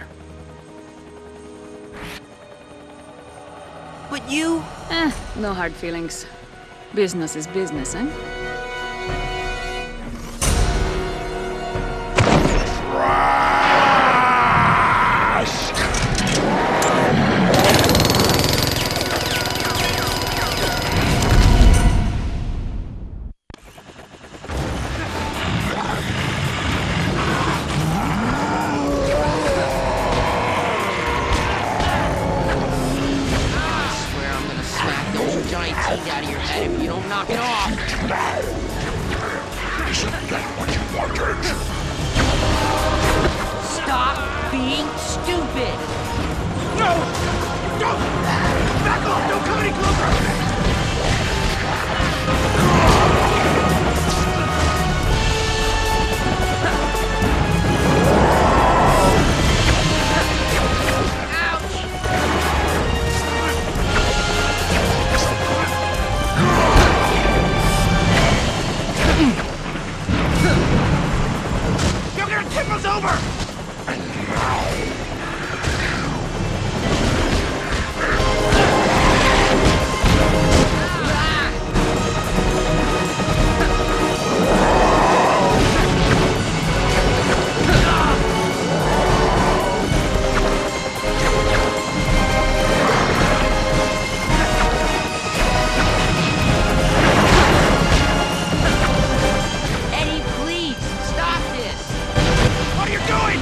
But you... Eh, no hard feelings. Business is business, eh? Out of your head if you don't knock it off. Isn't that what you wanted? Stop being stupid. No! Don't! Back off! Don't come any closer! Tip us over! And now... Eddie, please, stop this! What are you doing?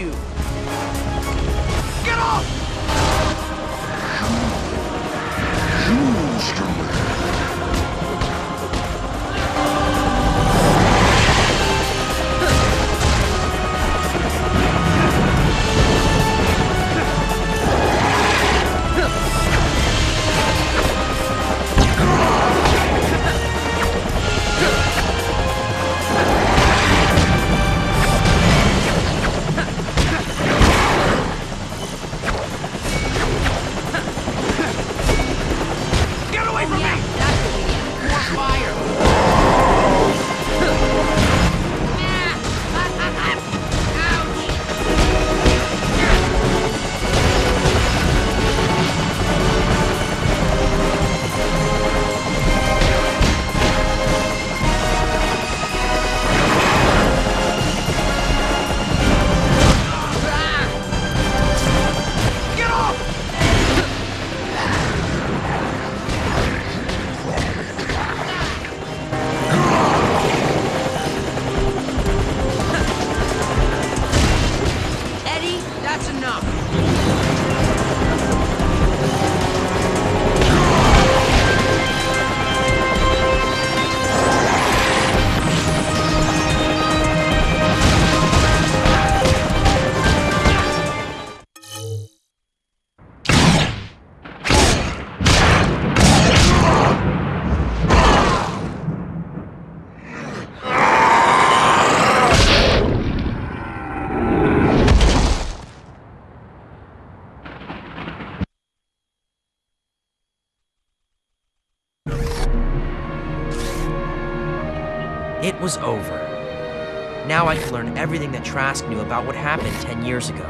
you! Get off! It was over. Now I can learn everything that Trask knew about what happened ten years ago.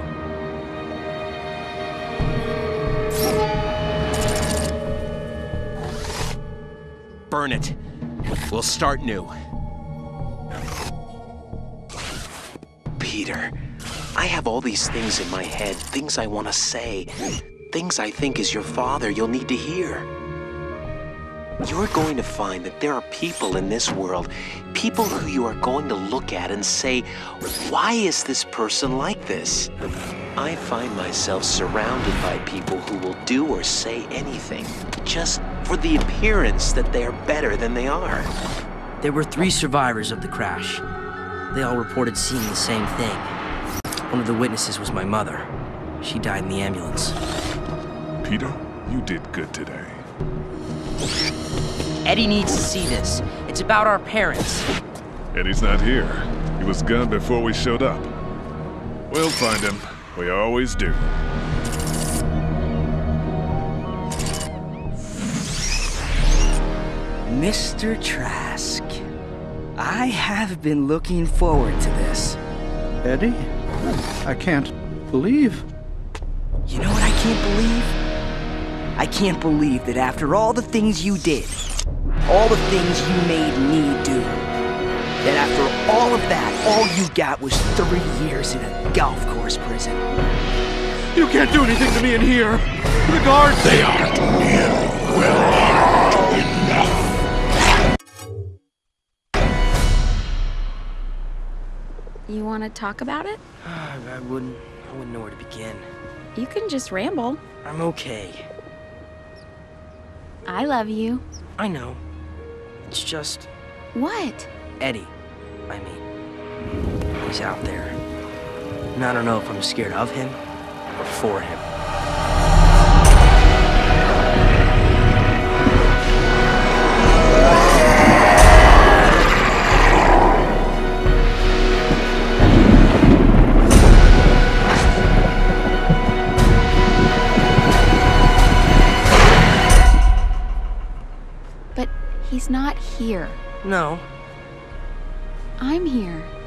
Burn it. We'll start new. Peter, I have all these things in my head, things I want to say, things I think as your father you'll need to hear. You're going to find that there are people in this world, people who you are going to look at and say, why is this person like this? I find myself surrounded by people who will do or say anything, just for the appearance that they are better than they are. There were three survivors of the crash. They all reported seeing the same thing. One of the witnesses was my mother. She died in the ambulance. Peter, you did good today. Eddie needs to see this. It's about our parents. Eddie's not here. He was gone before we showed up. We'll find him. We always do. Mister Trask, I have been looking forward to this. Eddie? I can't believe... You know what I can't believe? I can't believe that after all the things you did, all the things you made me do, that after all of that, all you got was three years in a golf course prison. You can't do anything to me in here! The guards! They aren't nearly well armed enough. You want to talk about it? I wouldn't... I wouldn't know where to begin. You can just ramble. I'm okay. I love you. I know. It's just... What? Eddie, I mean. He's out there. And I don't know if I'm scared of him or for him. But he's not here. No. I'm here.